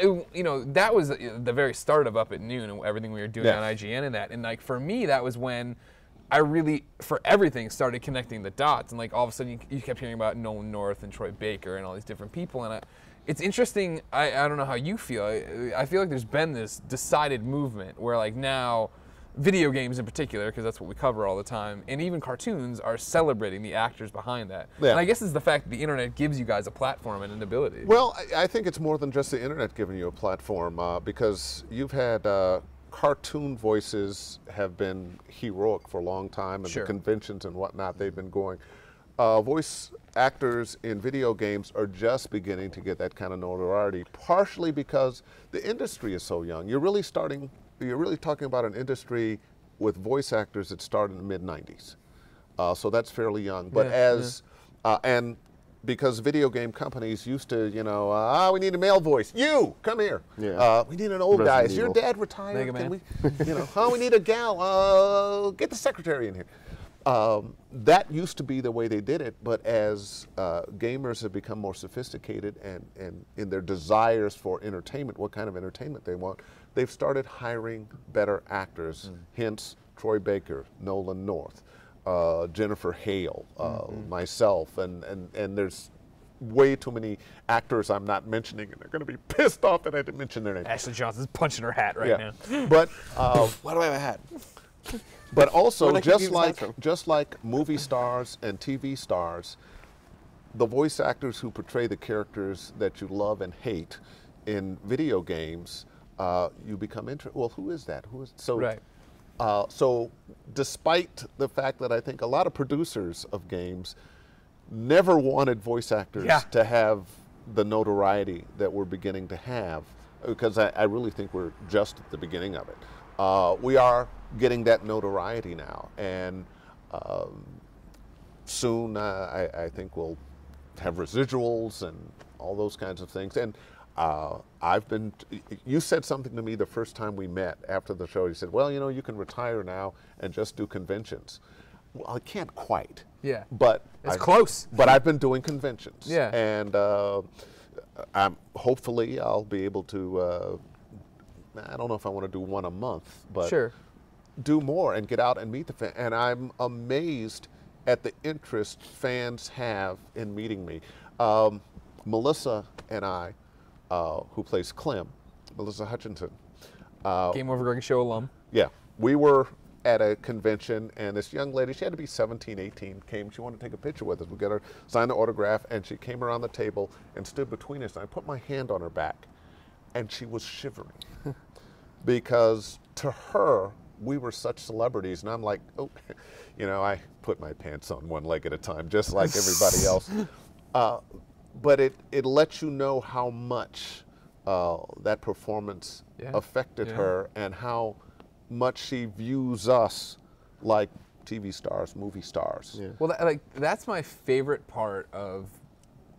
that was the very start of Up at Noon and everything we were doing on IGN and that. And like for me, that was when I really, for everything, started connecting the dots. And like all of a sudden, you kept hearing about Nolan North and Troy Baker and all these different people. And it's interesting. I don't know how you feel. I feel like there's been this decided movement where like now, video games in particular, because that's what we cover all the time, and even cartoons are celebrating the actors behind that. Yeah. And I guess it's the fact that the internet gives you guys a platform and an ability. Well, I think it's more than just the internet giving you a platform, because you've had cartoon voices have been heroic for a long time, and the conventions and whatnot they've been going. Voice actors in video games are just beginning to get that kind of notoriety, partially because the industry is so young. You're really talking about an industry with voice actors that started in the mid-90s. So that's fairly young. But and because video game companies used to, we need a male voice. You, come here. Yeah. We need an old guy. Is your dad retired? Can we, we need a gal. Get the secretary in here. That used to be the way they did it, but as gamers have become more sophisticated and in their desires for entertainment, what kind of entertainment they want, they've started hiring better actors, hence Troy Baker, Nolan North, Jennifer Hale, myself, and there's way too many actors I'm not mentioning, and they're going to be pissed off that I didn't mention their name. Ashley Johnson's punching her hat right now. But why do I have a hat? But also, just like movie stars and TV stars, the voice actors who portray the characters that you love and hate in video games, you become interested. Well, who is that? Who is so? Right. So, despite the fact that I think a lot of producers of games never wanted voice actors to have the notoriety that we're beginning to have, because I really think we're just at the beginning of it. We are getting that notoriety now, and soon I think we'll have residuals and all those kinds of things. And you said something to me the first time we met after the show. You said, well, you can retire now and just do conventions. Well, I can't quite. Yeah. But it's close. But I've been doing conventions. Yeah. And hopefully I'll be able to, I don't know if I want to do one a month, but do more and get out and meet the fans. And I'm amazed at the interest fans have in meeting me. Melissa and I, who plays Clem, Melissa Hutchinson. GameOverGreggy show alum. Yeah. We were at a convention, and this young lady, she had to be 17, 18, came. She wanted to take a picture with us. We got her, signed the autograph, and she came around the table and stood between us. And I put my hand on her back, and she was shivering. Because to her, we were such celebrities, and I'm like, oh, I put my pants on one leg at a time, just like everybody else. But it lets you know how much that performance affected her, and how much she views us like TV stars, movie stars. Well, that's my favorite part of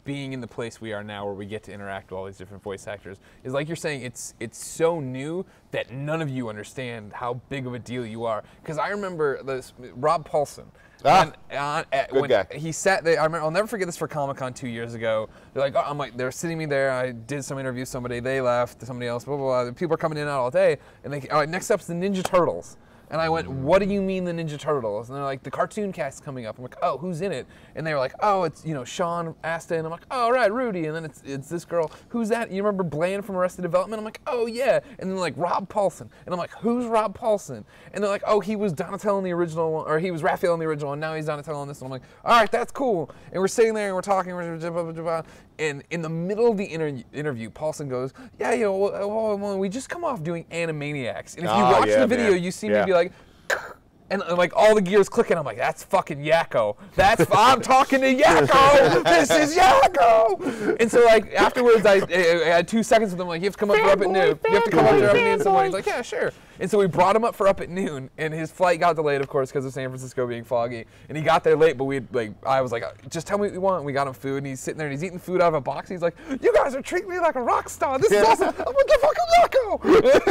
being in the place we are now where we get to interact with all these different voice actors is like you're saying, it's so new that none of you understand how big of a deal you are. Because I remember this Rob Paulson. When guy. he sat there, I'll never forget this for Comic-Con 2 years ago. They're like, they're sitting me there. I did some interview, somebody, they left, somebody else, blah, blah, blah. People are coming in and out all day. And they, all right, next up's the Ninja Turtles. And I went, what do you mean the Ninja Turtles? And they're like, the cartoon cast's coming up. I'm like, oh, who's in it? And they were like, oh, it's, Sean Astin. I'm like, oh, right, Rudy. And then it's this girl. Who's that? You remember Bland from Arrested Development? I'm like, oh, yeah. And then like, Rob Paulson. And I'm like, who's Rob Paulson? And they're like, oh, he was Donatello in the original one, or he was Raphael in the original, and now he's Donatello in this one. I'm like, all right, that's cool. And we're sitting there and we're talking, and in the middle of the interview, Paulson goes, yeah, well, we just come off doing Animaniacs. And if you watch the video, you see me be like, and like all the gears clicking. I'm like, that's fucking Yakko. I'm talking to Yakko. This is Yakko. And so like afterwards, I had 2 seconds with him. Like, you have to come up for Up at Noon. You have to come up for Up at Noon somewhere. He's like, yeah, sure. And so we brought him up for Up at Noon, and his flight got delayed, of course, because of San Francisco being foggy. And he got there late, but I was like, just tell me what you want. And we got him food, and he's sitting there, and he's eating food out of a box. He's like, you guys are treating me like a rock star. This is awesome. I'm like, the fucking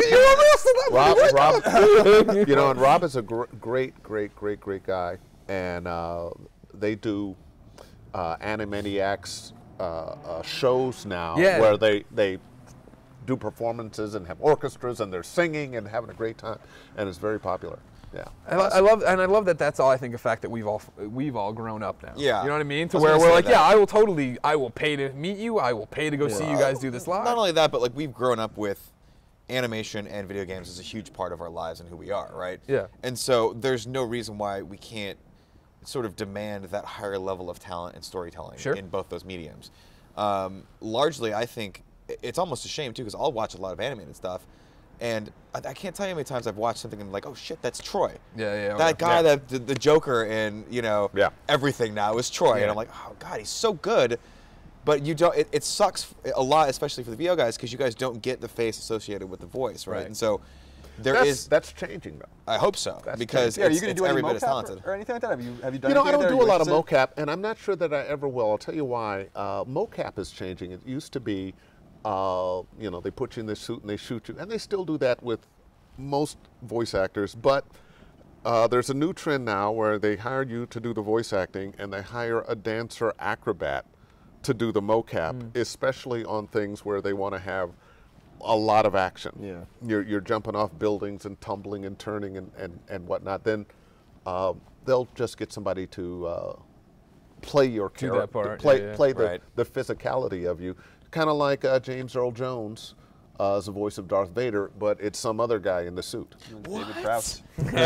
Yakko. Rob, and Rob is a great guy, and they do Animaniacs shows now where they do performances and have orchestras and they're singing and having a great time, and it's very popular. Yeah, I love that. That's all. I think the fact that we've all grown up now. Yeah, you know what I mean. To where we're like, yeah, I will pay to meet you. I will pay to go see you guys do this live. Not only that, but like we've grown up with animation and video games is a huge part of our lives and who we are, right? Yeah. And so there's no reason why we can't sort of demand that higher level of talent and storytelling in both those mediums. Largely, I think it's almost a shame too, because I'll watch a lot of animated stuff, and I can't tell you how many times I've watched something and I'm like, oh shit, that's Troy. That guy that the Joker in everything now is Troy, and I'm like, oh god, he's so good. But you don't. It sucks a lot, especially for the VO guys, because you guys don't get the face associated with the voice, right? And so that's changing though. I hope so, because are you going to do every any bit as talented or anything like that? Have you done? I don't do a lot of mocap, and I'm not sure that I ever will. I'll tell you why. Mocap is changing. It used to be, they put you in this suit and they shoot you, and they still do that with most voice actors, but. There's a new trend now where they hire you to do the voice acting, and they hire a dancer acrobat to do the mocap, especially on things where they want to have a lot of action. Yeah, you're jumping off buildings and tumbling and turning and whatnot. Then they'll just get somebody to play your character, play the physicality of you, kind of like James Earl Jones. As the voice of Darth Vader, but it's some other guy in the suit. What? David Prowse.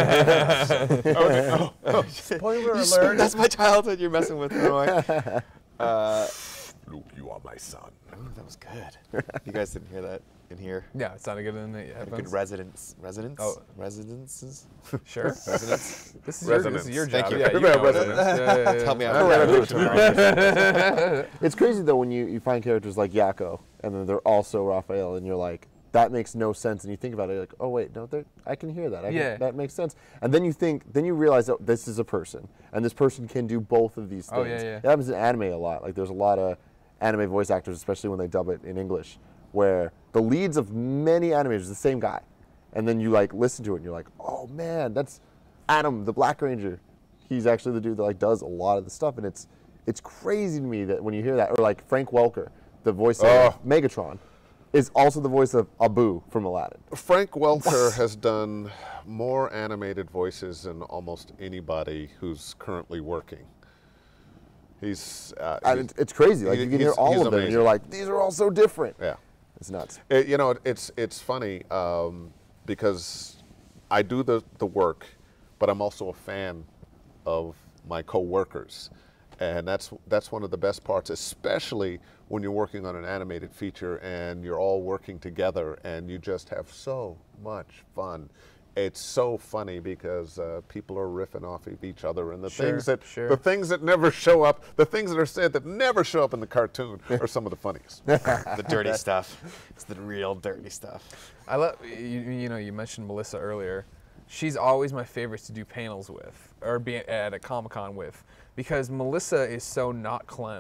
Spoiler alert! That's my childhood. You're messing with Fennoy. Luke, you are my son. Ooh, that was good. You guys didn't hear that in here? Yeah, it sounded good in the headphones. Good residences. Sure. Residence. This is your job. Thank you. Yeah, you know residence. Tell me It's crazy though when you find characters like Yakko and then they're also Raphael, and you're like, that makes no sense. And you think about it, you're like, oh wait, no, I can hear that. That makes sense. And then you realize that this is a person, and this person can do both of these things. Oh yeah. It happens in anime a lot. Like there's a lot of anime voice actors, especially when they dub it in English, where the leads of many animators is the same guy, and then you like listen to it and you're like, oh man, that's Adam, the Black Ranger. He's actually the dude that like does a lot of the stuff, and it's crazy to me that when you hear that, or like Frank Welker, the voice of Megatron, is also the voice of Abu from Aladdin. Frank Welker has done more animated voices than almost anybody who's currently working. It's crazy. Like you can hear all of them, and you're like, these are all so different. Yeah, it's nuts. It's funny because I do the work, but I'm also a fan of my co-workers, and that's one of the best parts, especially when you're working on an animated feature and you're all working together and you just have so much fun. It's so funny because people are riffing off of each other, and the things that never show up, the things that are said that never show up in the cartoon are some of the funniest. The dirty stuff. It's the real dirty stuff. I love you mentioned Melissa earlier. She's always my favorite to do panels with or be at a Comic-Con with, because Melissa is so not Clem.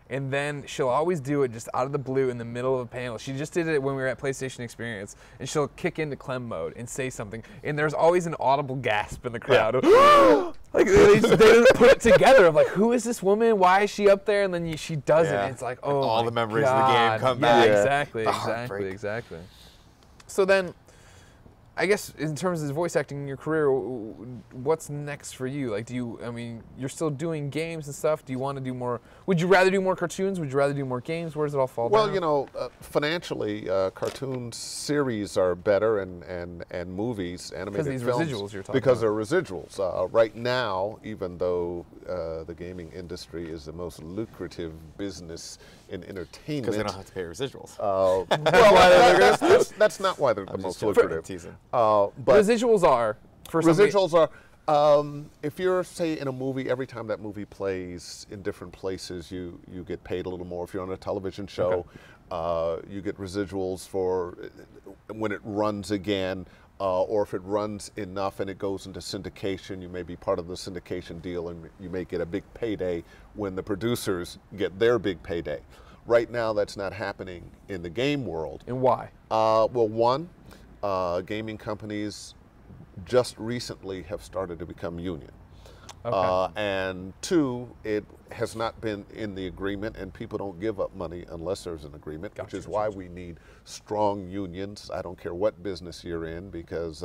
and then she'll always do it just out of the blue in the middle of a panel. She just did it when we were at PlayStation Experience, and she'll kick into Clem mode and say something, and there's always an audible gasp in the crowd. Yeah. Like they just put it together of like, who is this woman? Why is she up there? And then she does it, and it's like, oh, all my the memories God. of the game come yeah, back. Exactly. So then, I guess in terms of voice acting in your career, what's next for you? Like, you're still doing games and stuff. Do you want to do more? Would you rather do more cartoons? Would you rather do more games? Where does it all fall down? Well, financially, cartoon series are better, and movies, animated these films, residuals you're talking because about. they're residuals. Right now, even though the gaming industry is the most lucrative business in entertainment, Because they don't have to pay residuals. well, that's not why they're the most lucrative. Teasing. But Residuals are for somebody- residuals are, if you're, say, in a movie, every time that movie plays in different places, you get paid a little more. If you're on a television show, you get residuals for when it runs again, or if it runs enough and it goes into syndication, you may be part of the syndication deal, and you may get a big payday when the producers get their big payday. Right now, that's not happening in the game world. And why? Well, one, gaming companies just recently have started to become union. Okay. And two, it has not been in the agreement, and people don't give up money unless there's an agreement, which is why we need strong unions. I don't care what business you're in, because,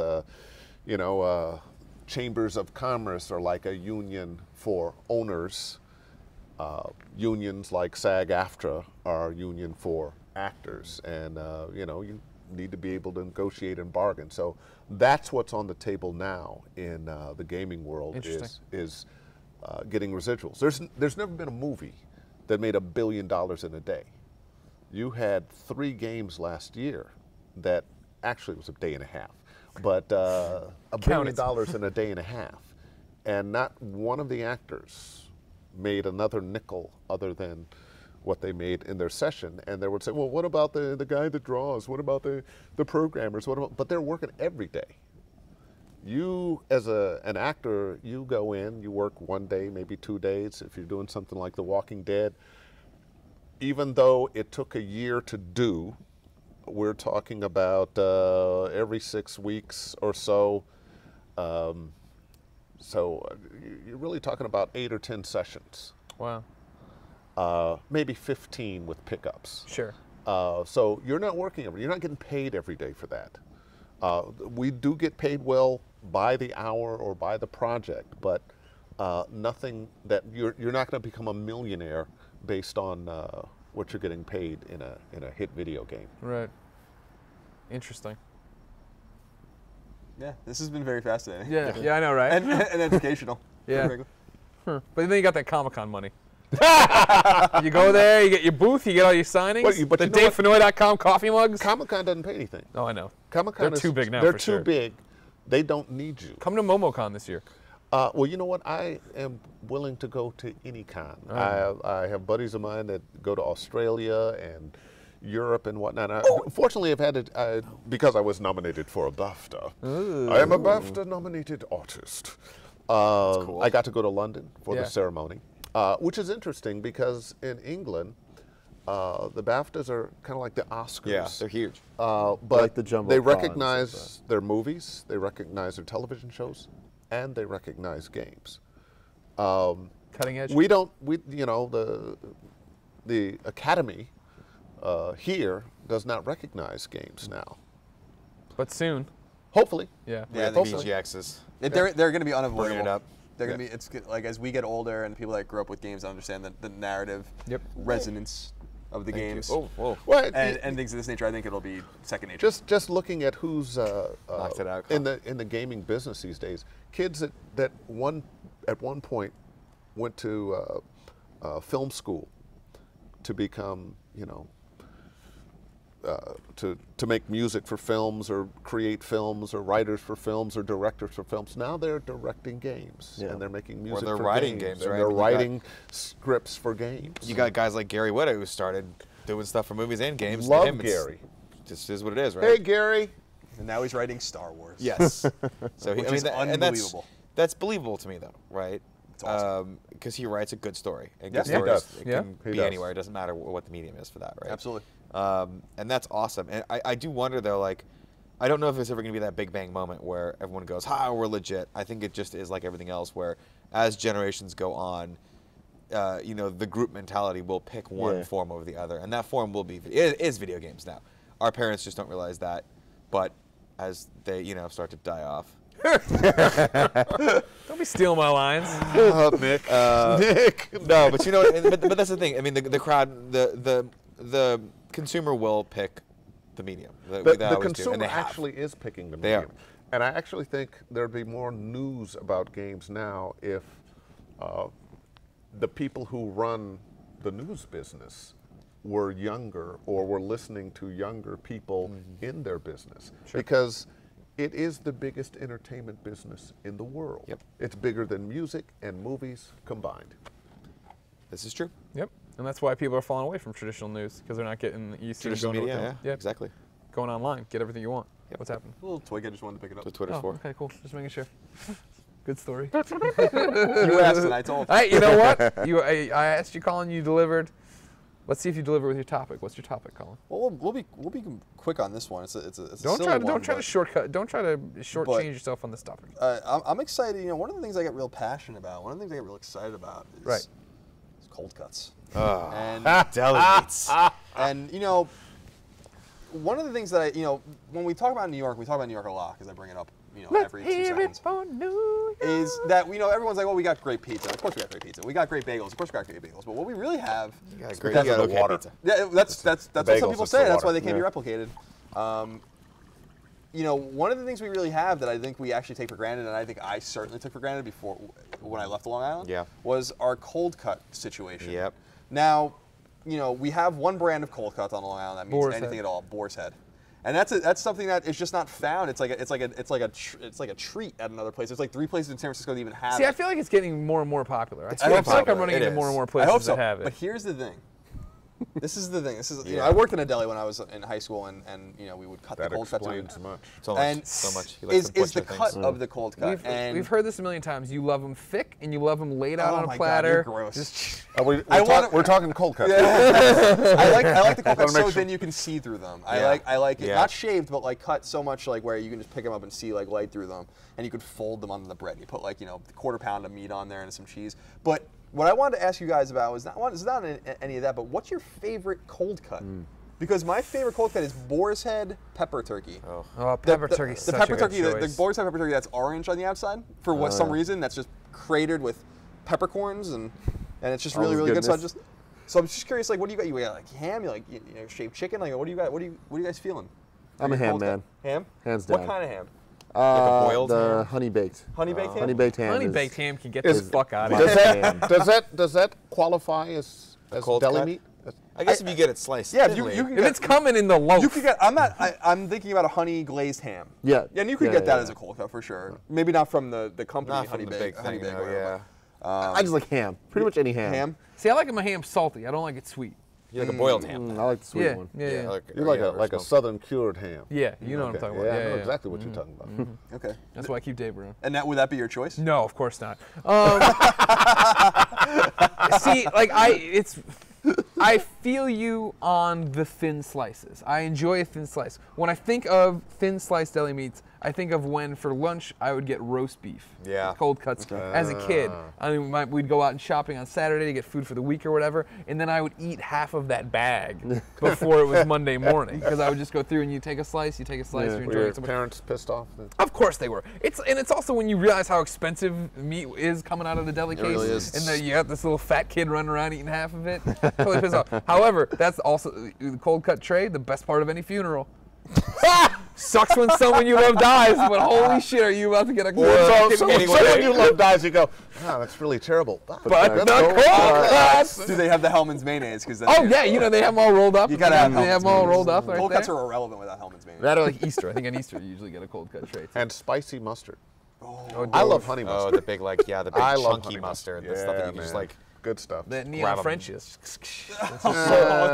chambers of commerce are like a union for owners. Unions like SAG-AFTRA are a union for actors, and you need to be able to negotiate and bargain. So that's what's on the table now in the gaming world is getting residuals. There's never been a movie that made $1 billion in a day. You had 3 games last year that actually was a day and a half, but $1 billion in a day and a half, and not one of the actors made another nickel other than what they made in their session. And they would say, well, what about the guy that draws? What about the programmers? But they're working every day. You, as an actor, you go in, you work 1 day, maybe 2 days. If you're doing something like The Walking Dead, even though it took a year to do, we're talking about every 6 weeks or so. So you're really talking about 8 or 10 sessions. Wow. Maybe 15 with pickups. Sure. So you're not working you're not getting paid every day for that. We do get paid well by the hour or by the project, but nothing that you're not going to become a millionaire based on what you're getting paid in a hit video game. Right. Interesting. Yeah, this has been very fascinating. Yeah, I know, right? and educational. Yeah. But then you got that Comic-Con money. You go there, you get your booth, you get all your signings. But the you know what? DaveFennoy.com coffee mugs. Comic-Con doesn't pay anything. Oh, I know. Comic-Con They're too big now. They're for too sure. big. They don't need you. Come to MomoCon this year. Well, you know what? I am willing to go to any con. I have buddies of mine that go to Australia and Europe and whatnot. Fortunately, I've had it because I was nominated for a BAFTA. Ooh. I am a BAFTA-nominated artist. Cool. I got to go to London for Yeah. the ceremony, which is interesting because in England, the BAFTAs are kind of like the Oscars. Yeah, they're huge. But Like the Jumbo they Cons, recognize their movies, they recognize their television shows, and they recognize games. Cutting edge. The Academy here does not recognize games now. But soon. Hopefully. Yeah. Yeah, the VGXs. They're going to be Bringing unavoidable. it up. They're going to be. It's good, like as we get older and people that grew up with games understand the narrative resonance of the games. Oh, whoa. Well, And things of this nature, I think it'll be second nature. just looking at who's Knocked it out. in the gaming business these days, kids that at one point went to film school to become to make music for films or create films or writers for films or directors for films. Now they're directing games and they're making music they're for writing games. games, And right? they're You got- writing scripts for games. You got guys like Gary Whitta who started doing stuff for movies and games. To Love him, it's Gary. Just is what it is, right? Hey, Gary. And now he's writing Star Wars. Yes. So Which is and unbelievable. that's believable to me, though, right? It's awesome. Because he writes a good story. And Yeah. good He stories, does. it Yeah. can He be does. anywhere. It doesn't matter what the medium is for that, right? Absolutely. And that's awesome. And I do wonder, though, like, I don't know if there's ever going to be that big bang moment where everyone goes, "Ha, we're legit." I think it just is like everything else, where as generations go on, the group mentality will pick one form over the other, and that form will be it is video games now. Our parents just don't realize that, but as they start to die off. Don't be stealing my lines. Nick. Nick. No, but but that's the thing. I mean, the crowd, the consumer will pick the medium. The consumer actually is picking the They medium. And I actually think there'd be more news about games now if the people who run the news business were younger or were listening to younger people in their business. Because it is the biggest entertainment business in the world. Yep. It's bigger than music and movies combined. This is true. Yep. And that's why people are falling away from traditional news, because they're not getting the easy Traditional going to media, what yeah, Yep. exactly. Going online, get everything you want. Yep. What's happening? A little twig. I just wanted to pick it up. That's what Twitter's Oh, for. okay, cool. Just making sure. Good story. You asked and I told. Hey, you know what? I asked you, Colin. You delivered. Let's see if you deliver with your topic. What's your topic, Colin? Well, we'll be quick on this one. It's a Don't silly try one, to but, shortcut. Don't try to shortchange yourself on this topic. I'm excited. One of the things I get real passionate about, one of the things I get real excited about is cold cuts. And Deli meats. And one of the things that when we talk about New York, we talk about New York a lot because I bring it up, every 2 seconds. Is that everyone's like, well, we got great pizza. Of course we got great pizza. We got great bagels. Of course we got great bagels. But what we really have, You got because of the okay water. pizza. yeah, that's what some bagels, people it's say. the That's why water. they can't be replicated. One of the things we really have that I think we actually take for granted, and I think I certainly took for granted before when I left Long Island, was our cold cut situation. Yep. Now, we have one brand of cold cuts on Long Island that means Boar's anything Head. at all, Boar's Head. And that's something that is just not found. It's like a treat at another place. There's like 3 places in San Francisco that even have See, it. I feel like it's getting more and more popular. I It's feel very like I'm popular. running It into is. more and more I places hope so. that have it. But here's the thing. This is the thing. This is Yeah. I worked in a deli when I was in high school, and we would cut That the cold cuts. explains much. So much. And So much. He likes to is the butcher cut things. of the cold cut. We've heard this a million times. You love them thick, and you love them laid out Oh on my a God, platter. you're gross. Just We're talking cold cut. I like the cold cuts make so sure. then you can see through them. Yeah. I like it Yeah. not shaved, but like cut so much like where you can just pick them up and see like light through them, and you could fold them onto the bread. You put like a quarter pound of meat on there and some cheese. But what I wanted to ask you guys about was not any of that, but what's your favorite cold cut? Because my favorite cold cut is Boar's Head pepper turkey. oh, pepper turkey. The pepper turkey, the Boar's Head pepper turkey that's orange on the outside for some reason that's just cratered with peppercorns and it's just really this really good. goodness. So I'm just curious, like, what do you got? You got like ham, you like shaved chicken, like what do you got? What are you guys feeling? I'm a ham Cold cut? man. Ham? Hands What down. kind of ham? a boiled the ham? honey baked. Honey baked ham? Honey baked ham. Honey is baked ham can get Is- the fuck out of my here. ham. Does that qualify as cold deli cut? meat? I guess if you get it sliced. Yeah, if you thinly. can If get, it's coming in the loaf. you could get. I'm thinking about a honey glazed ham. Yeah. And you could Yeah, get that yeah. as a cold cut for sure. Maybe not from the company Not honey from the bake, big honey thing, bake, no, whatever. yeah. I just like ham. Pretty much any ham. Ham. See, I like my ham salty. I don't like it sweet. You like a boiled ham. I like the sweet Yeah, one. yeah. You're like a original. southern cured ham. Yeah, you know what I'm Okay. talking about. Yeah, I Yeah, know yeah. exactly what you're talking about. Okay. That's why I keep Dave around. And would that be your choice? No, of course not. See, like I feel you on the thin slices. I enjoy a thin slice. When I think of thin sliced deli meats, I think of when for lunch I would get roast beef. Yeah. Cold cuts. As a kid, I mean, we'd go out and shopping on Saturday to get food for the week or whatever, and then I would eat half of that bag before it was Monday morning because I would just go through and you take a slice, you Yeah. you're Were enjoying your it so much. parents pissed off? Of course they were. It's also when you realize how expensive meat is coming out of the deli case, really is. and then you got this little fat kid running around eating half of it. Totally pissed off. However, that's also the cold cut tray, the best part of any funeral. Sucks when someone you love dies, but holy shit, are you about to get a cold cut? So when someone you love dies, you go, oh, that's really terrible. But Let's the go. cold cuts. Do they have the Hellman's mayonnaise? Because Oh yeah, they have them all rolled up. You gotta have they have them all rolled up right cold there. cuts are irrelevant without Hellman's mayonnaise. That or like Easter. I think on Easter you usually get a cold cut tray too. And spicy mustard. Oh, I love honey Oh, mustard. the big the big I love chunky honey mustard. mustard. The stuff that Yeah, you can just man. like. Good stuff. The neon Grab 'em. Frenchies.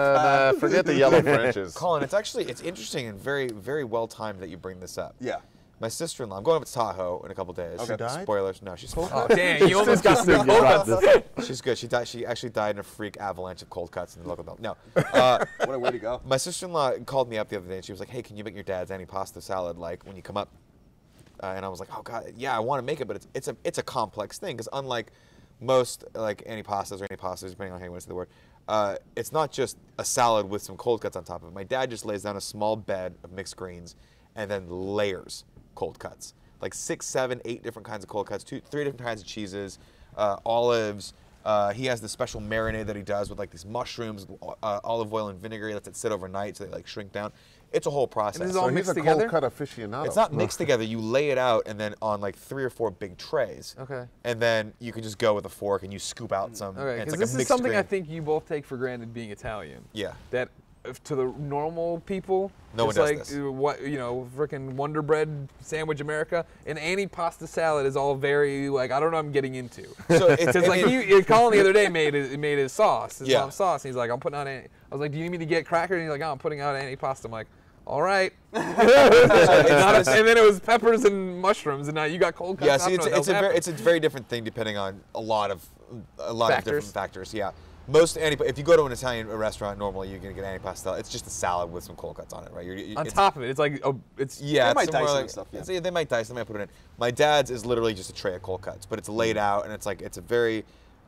Forget the yellow Frenches. Colin, it's interesting and very, very well timed that you bring this up. Yeah. My sister-in-law. I'm going up to Tahoe in a couple days. She died? Spoilers. No, she's fine. Oh, dang, you almost got some She's good. She died. She actually died in a freak avalanche of cold cuts in the local belt. No. What a way to go. My sister-in-law called me up the other day and she was like, "Hey, can you make your dad's antipasta salad like when you come up?" And I was like, "Oh God, yeah, I want to make it, but it's a complex thing because unlike most like antipastas or antipastas, depending on how you want to say the word, it's not just a salad with some cold cuts on top of it. My dad just lays down a small bed of mixed greens and then layers cold cuts, like 6, 7, 8 different kinds of cold cuts, 3 different kinds of cheeses, olives." He has the special marinade that he does with like these mushrooms, olive oil and vinegar. He lets it sit overnight so they like shrink down. It's a whole process. this is all So he's mixed a together? cold cut aficionado. It's not mixed together. You lay it out and then on like 3 or 4 big trays. Okay. And then you can just go with a fork and you scoop out some. Okay, and it's because like this a is mixed something grain. I think you both take for granted being Italian. Yeah. That to the normal people, No one it's does like this. what freaking Wonder Bread sandwich America, an antipasta salad is all very like I don't know what I'm getting into. So it's Because like Colin the other day made his sauce, his Yeah. mom's sauce. And he's like, I'm putting out. I was like, do you need me to get crackers? And he's like, oh, I'm putting out antipasta. I'm like, all right. And then it was peppers and mushrooms, and now you got cold cuts. Yeah, I see, don't know what the hell's happening. it's a very different thing depending on a lot of different Factors. factors. Yeah, most if you go to an Italian restaurant, normally you're gonna get antipasta. It's just a salad with some cold cuts on it, right? on top of it. It's like it's Yeah, They might it's more dice it like, and stuff, yeah. They might dice. They might put it in. My dad's is literally just a tray of cold cuts, but it's laid out and it's like it's a very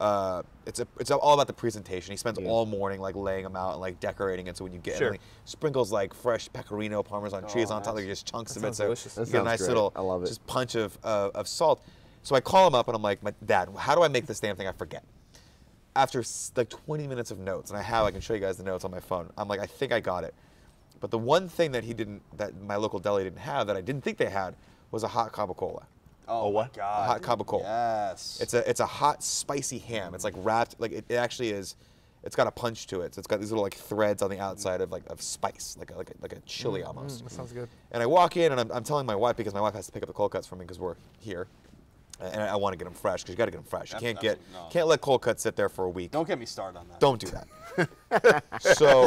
it's all about the presentation. He spends all morning like laying them out and like decorating it, so when you get Sure. it, like, sprinkles like fresh pecorino Parmesan cheese on top, like just chunks of it. sounds So delicious. you That get a sounds nice great. little I love it. just punch of salt. So I call him up and I'm like, Dad, how do I make this damn thing? I forget. After like 20 minutes of notes, and I can show you guys the notes on my phone. I'm like, I think I got it. But the one thing that that my local deli didn't have, that I didn't think they had, was a hot cabocola. Oh, what? God. Hot cabocola. Yes. It's a hot spicy ham. It's like wrapped like it actually is. It's got a punch to it. So it's got these little like threads on the outside of spice, like a chili almost. that sounds good. And I walk in and I'm telling my wife because my wife has to pick up the cold cuts for me because we're here, and I want to get them fresh because you got to get them fresh. You No. can't let cold cuts sit there for a week. Don't get me started on that. Don't do that. So,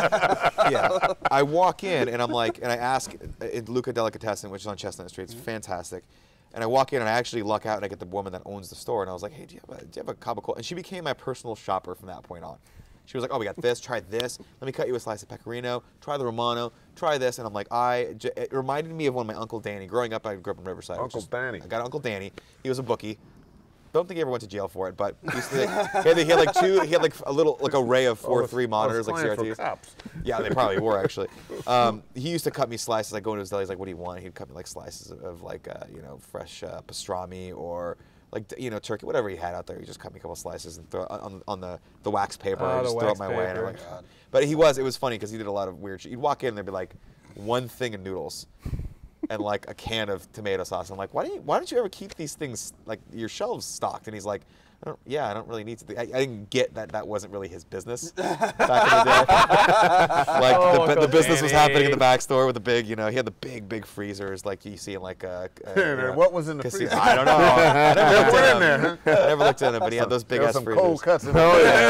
yeah, I walk in and I'm like, and I ask in Luca Delicatessen, which is on Chestnut Street. It's fantastic. And I walk in and I actually luck out and I get the woman that owns the store. And I was like, hey, do you have a cabocola? And she became my personal shopper from that point on. She was like, oh, we got this. Try this. Let me cut you a slice of pecorino. Try the Romano. Try this. And I'm like, it reminded me of when my Uncle Danny. Growing up, I grew up in Riverside. Uncle Danny. I got Uncle Danny. He was a bookie. Don't think he ever went to jail for it, but he used to, he had like a little like array of 4:3 monitors, like CRTs. Cops. Yeah, they probably were actually. He used to cut me slices. I go into his deli, he's like, "What do you want?" He'd cut me like slices of like fresh pastrami or like turkey, whatever he had out there. He just cut me a couple slices and throw it on the wax paper and the just throw it wax my way. And I'm paper. like, but it was funny because he did a lot of weird shit. He'd walk in and there'd be like one thing of noodles. And like a can of tomato sauce. I'm like, why don't you ever keep these things like your shelves stocked? And he's like, I don't really need to. I didn't get that wasn't really his business back in the day. Like the business was happening in the back store with the big, he had the big freezers like you see in like What was in the casino. freezer? I don't know. I never looked Were at in him. there, I never looked at him, but he had those big There ass was some freezers. cold cuts in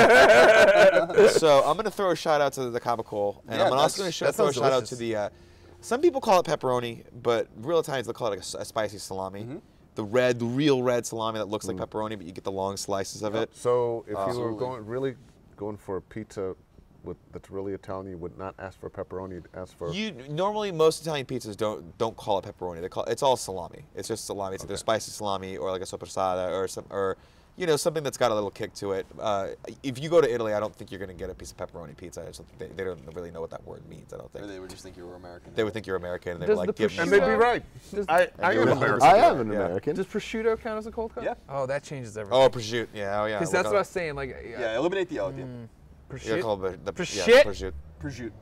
there. So I'm gonna throw a shout out to the Cabocola, and Yeah, I'm also gonna that throw a sounds shout out delicious. to the. Some people call it pepperoni, but real Italians they'll call it like a spicy salami. The real red salami that looks like pepperoni, but you get the long slices of it. So if you were Absolutely. going for a pizza that's really Italian, you would not ask for pepperoni. You'd ask for. Normally most Italian pizzas don't call it pepperoni. It's all salami. It's just salami. It's either spicy salami or like a soppressata or something that's got a little kick to it. If you go to Italy, I don't think you're going to get a piece of pepperoni pizza. I just don't think they don't really know what that word means. I don't think. Or they would just think you were American. They would think you're American, and they Does would like the give me. and they'd be prosciutto- right. Does- I am you're American. I am an Yeah. American. Does prosciutto count as a cold cut? Yeah. Oh, that changes everything. Oh, prosciutto. Yeah, oh yeah. Because Look that's up. what I was saying. Like, Yeah, eliminate the L at the end. Yeah, prosciutto. called the Prosciutto? prosciutto. Prosciutto.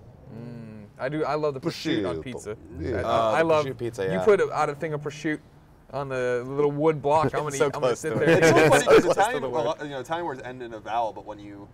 I love the prosciutto on Prosciutto. pizza. Yeah. I the love prosciutto pizza, You yeah. put out a thing of prosciutto on the little wood block. I'm So gonna close sit to there. it. It's so funny because Close to Italian, the word. Italian words end in a vowel, but when you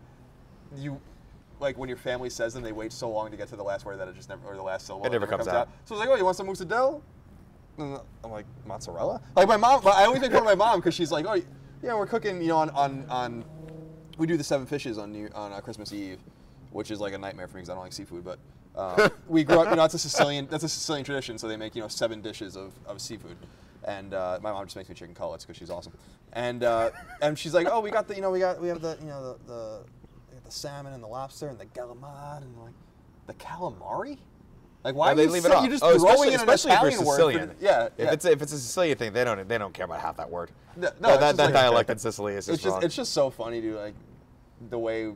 like when your family says them, they wait so long to get to the last word that it just never, or the last syllable. It never comes out. So it's like, oh, you want some mozzarella? And I'm like, mozzarella? Like my mom, I always make fun of my mom because she's like, oh, yeah, we're cooking, on we do the 7 fishes on Christmas Eve, which is like a nightmare for me because I don't like seafood, but We grew up, you know, that's a Sicilian tradition. So they make, you know, 7 dishes of seafood, and my mom just makes me chicken cutlets because she's awesome. And she's like, oh, we have the salmon and the lobster and the galamad and like the calamari. Like, why they leave it off? You're just Oh, throwing in an especially if you're Italian word. Sicilian. Yeah. If it's a Sicilian thing, they don't care about half that word. No, that dialect in Sicily is just wrong. It's just so funny to like the way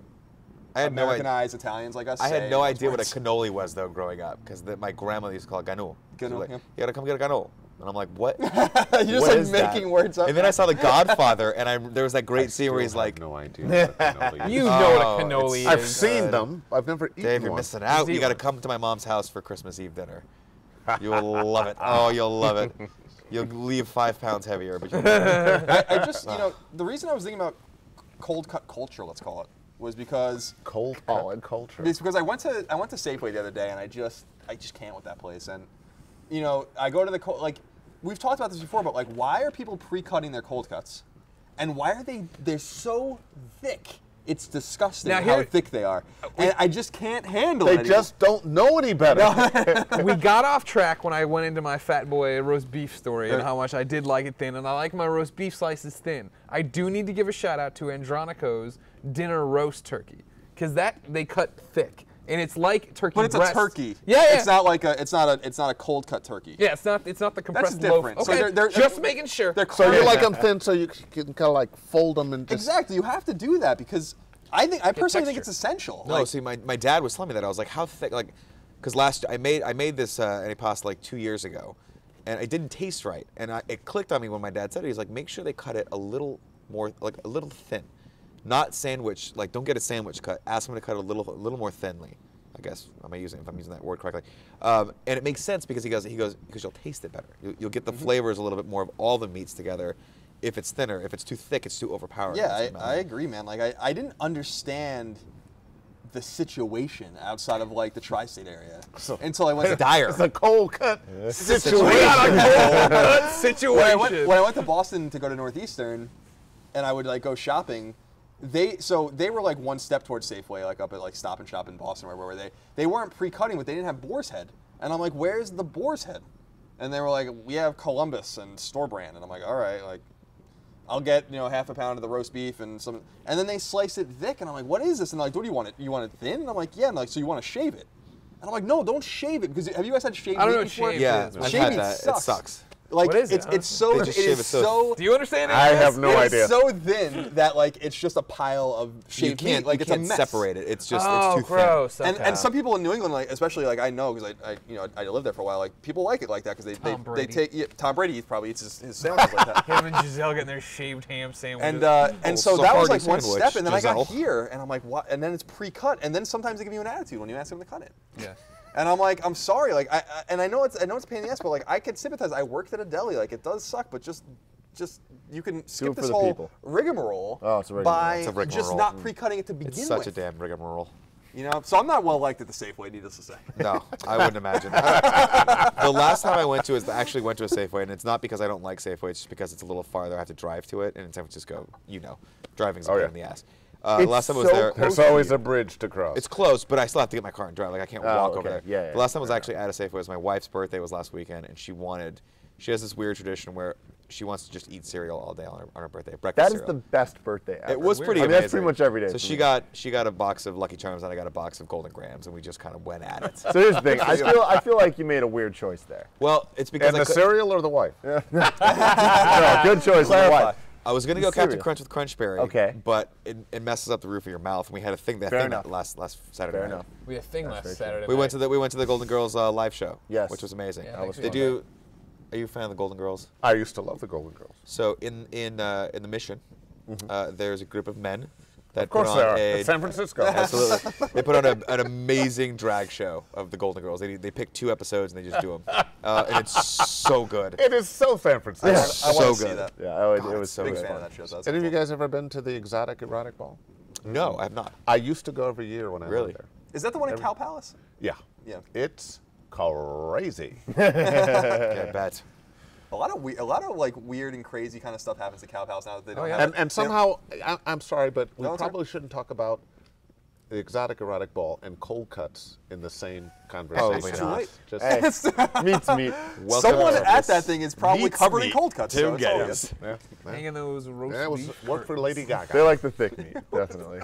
I had Americanized Italians like us. I had say no those idea what a words. cannoli was though growing up because my grandmother used to call it ganu. Ganu, Like, yeah. you gotta come get a ganu. And I'm like, what? You're What just like is that? making words up. And then I saw The Godfather, and there was that great scene where he's Still have like, no idea what a cannoli is. You know what a Oh, cannoli is. I've seen them. I've never eaten Dave, you're one. missing out. You Eat got to one. come to my mom's house for Christmas Eve dinner. You'll love it. Oh, you'll love it. You'll leave 5 pounds heavier, but you'll love it. I just, you know, the reason I was thinking about cold cut culture, let's call it, was because Cold cut culture. it's because I went to Safeway the other day and I just can't with that place. And you know, I go to the like we've talked about this before, but like why are people pre-cutting their cold cuts? And why are they're so thick? It's disgusting Now how here- thick they are. And I just can't handle it They anymore. just don't know any better. We got off track when I went into my Fat Boy roast beef story and how much I did like it thin, and I like my roast beef slices thin. I do need to give a shout out to Andronico's dinner roast turkey, because they cut thick, and it's like turkey But it's breast. a turkey. Yeah. It's not like it's not a cold cut turkey. Yeah, it's not the compressed loaf. different. Okay, So they're- just making sure. They're So you crazy. like them thin so you can kind of like fold them and just... Exactly. You have to do that because I personally think texture. it's essential. No, Like, see, my dad was telling me that. I was like, how thick? Like, because I made this antipasta like 2 years ago, and it didn't taste right. And it clicked on me when my dad said it. He's like, make sure they cut it a little more, like a little thin, not sandwich. Like, don't get a sandwich cut. Ask them to cut it a little more thinly. I guess if I'm using that word correctly. And it makes sense because he goes because you'll taste it better. You'll get the flavors a little bit more of all the meats together. If it's thinner, if it's too thick, it's too overpowering. yeah, I agree, man. Like I didn't understand the situation outside of like the tri-state area until I went to dire. It's a cold cut situation. situation. when I went to Boston to go to Northeastern, and I would like go shopping. They were like one step towards Safeway, like up at like Stop and Shop in Boston, or where were they weren't pre-cutting, but they didn't have boar's head. And I'm like, where's the boar's head? And they were like, we have Columbus and store brand. And I'm like, all right, like I'll get, you know, half a pound of the roast beef and some, and then they slice it thick, and I'm like, what is this? And they're like, what do you want it? You want it thin? And I'm like, yeah. And like, so you want to shave it? And I'm like, no, don't shave it, because have you guys had shaved I don't meat know what before? shaved Yeah, is. I've Shaved had meat that. sucks. It sucks. Like What is it? it's so They just it shave is it so- so Do you understand it? I have no it idea. is so thin that like it's just a pile of You shaved can't meat. Like you it's can't a mess. separate it. It's just Oh, it's too gross. And Okay. some people in New England, like especially like I know because I lived there for a while. Like people like it like that because Tom they Brady. take Tom Brady probably eats his sandwiches like that. Him and Giselle getting their shaved ham sandwiches. And so that was like one sandwich, step, and then I got Giselle. here, and I'm like, what? And then it's pre-cut, and then sometimes they give you an attitude when you ask them to cut it. yeah. And I'm like, I'm sorry, like, I know it's a pain in the ass, but like, I can sympathize. I worked at a deli, like, it does suck, but just you can skip it for this the whole people. rigmarole Oh, it's a rigmarole. by It's a rigmarole. just not pre-cutting it to begin It's such with. a damn rigmarole. You know, so I'm not well liked at the Safeway, needless to say. No, I wouldn't imagine. The last time I went to actually went to a Safeway, and it's not because I don't like Safeway. It's just because it's a little farther. I have to drive to it, and in San Francisco, you know, driving's a pain in the ass. The It's last time I was so there, close. There's always a bridge to cross. it's close, but I still have to get my car and drive. Like I can't walk over okay. there. Yeah, The last time I was actually at a Safeway was my wife's birthday was last weekend, and she has this weird tradition where she wants to just eat cereal all day on her birthday. Breakfast That is cereal. the best birthday ever. It was pretty I mean, amazing. that's pretty much every day So for she me. got a box of Lucky Charms, and I got a box of Golden Grams, and we just kind of went at it. So here's the thing. I feel like you made a weird choice there. Well, it's because and I the could- cereal or the wife? No, good choice. My wife. I was gonna The go Captain cereal. Crunch with Crunch Berry. Okay. But it messes up the roof of your mouth, and we had a thing that Fair thing enough. last Saturday Fair night. enough. We had a thing last very Saturday. We went night. to the Golden Girls live show. Yes. Which was amazing. Yeah, thanks for Did doing you? Are you a fan of the Golden Girls? I used to love the Golden Girls. So in the Mission, there's a group of men that Of course put they on are. a It's San Francisco. absolutely. They put on an amazing drag show of the Golden Girls. They pick 2 episodes and they just do them, and it's so good. It is so San Francisco. I want so to see good. that. Yeah, it God, was so so Big good. fan of that show. So that's Any of you cool. guys ever been to the exotic erotic ball? No, I have not. I used to go every year when I Really? lived there. Is that the one in Cow Palace? Yeah. Yeah. It's crazy. Yeah, I bet. A lot of like weird and crazy kind of stuff happens at Cow Palace now that they don't yeah. have. And somehow, I'm sorry, but we No, it's all probably shouldn't talk about exotic erotic ball and cold cuts in the same Probably conversation? not. Too Hey, meat's meat. Someone to at that thing is probably Meat's covered in meat. cold cuts. Tim so it's all Gettys. good. Yeah. Hanging those roast That was beef work for curtains. Lady Gaga. They like the thick meat, definitely.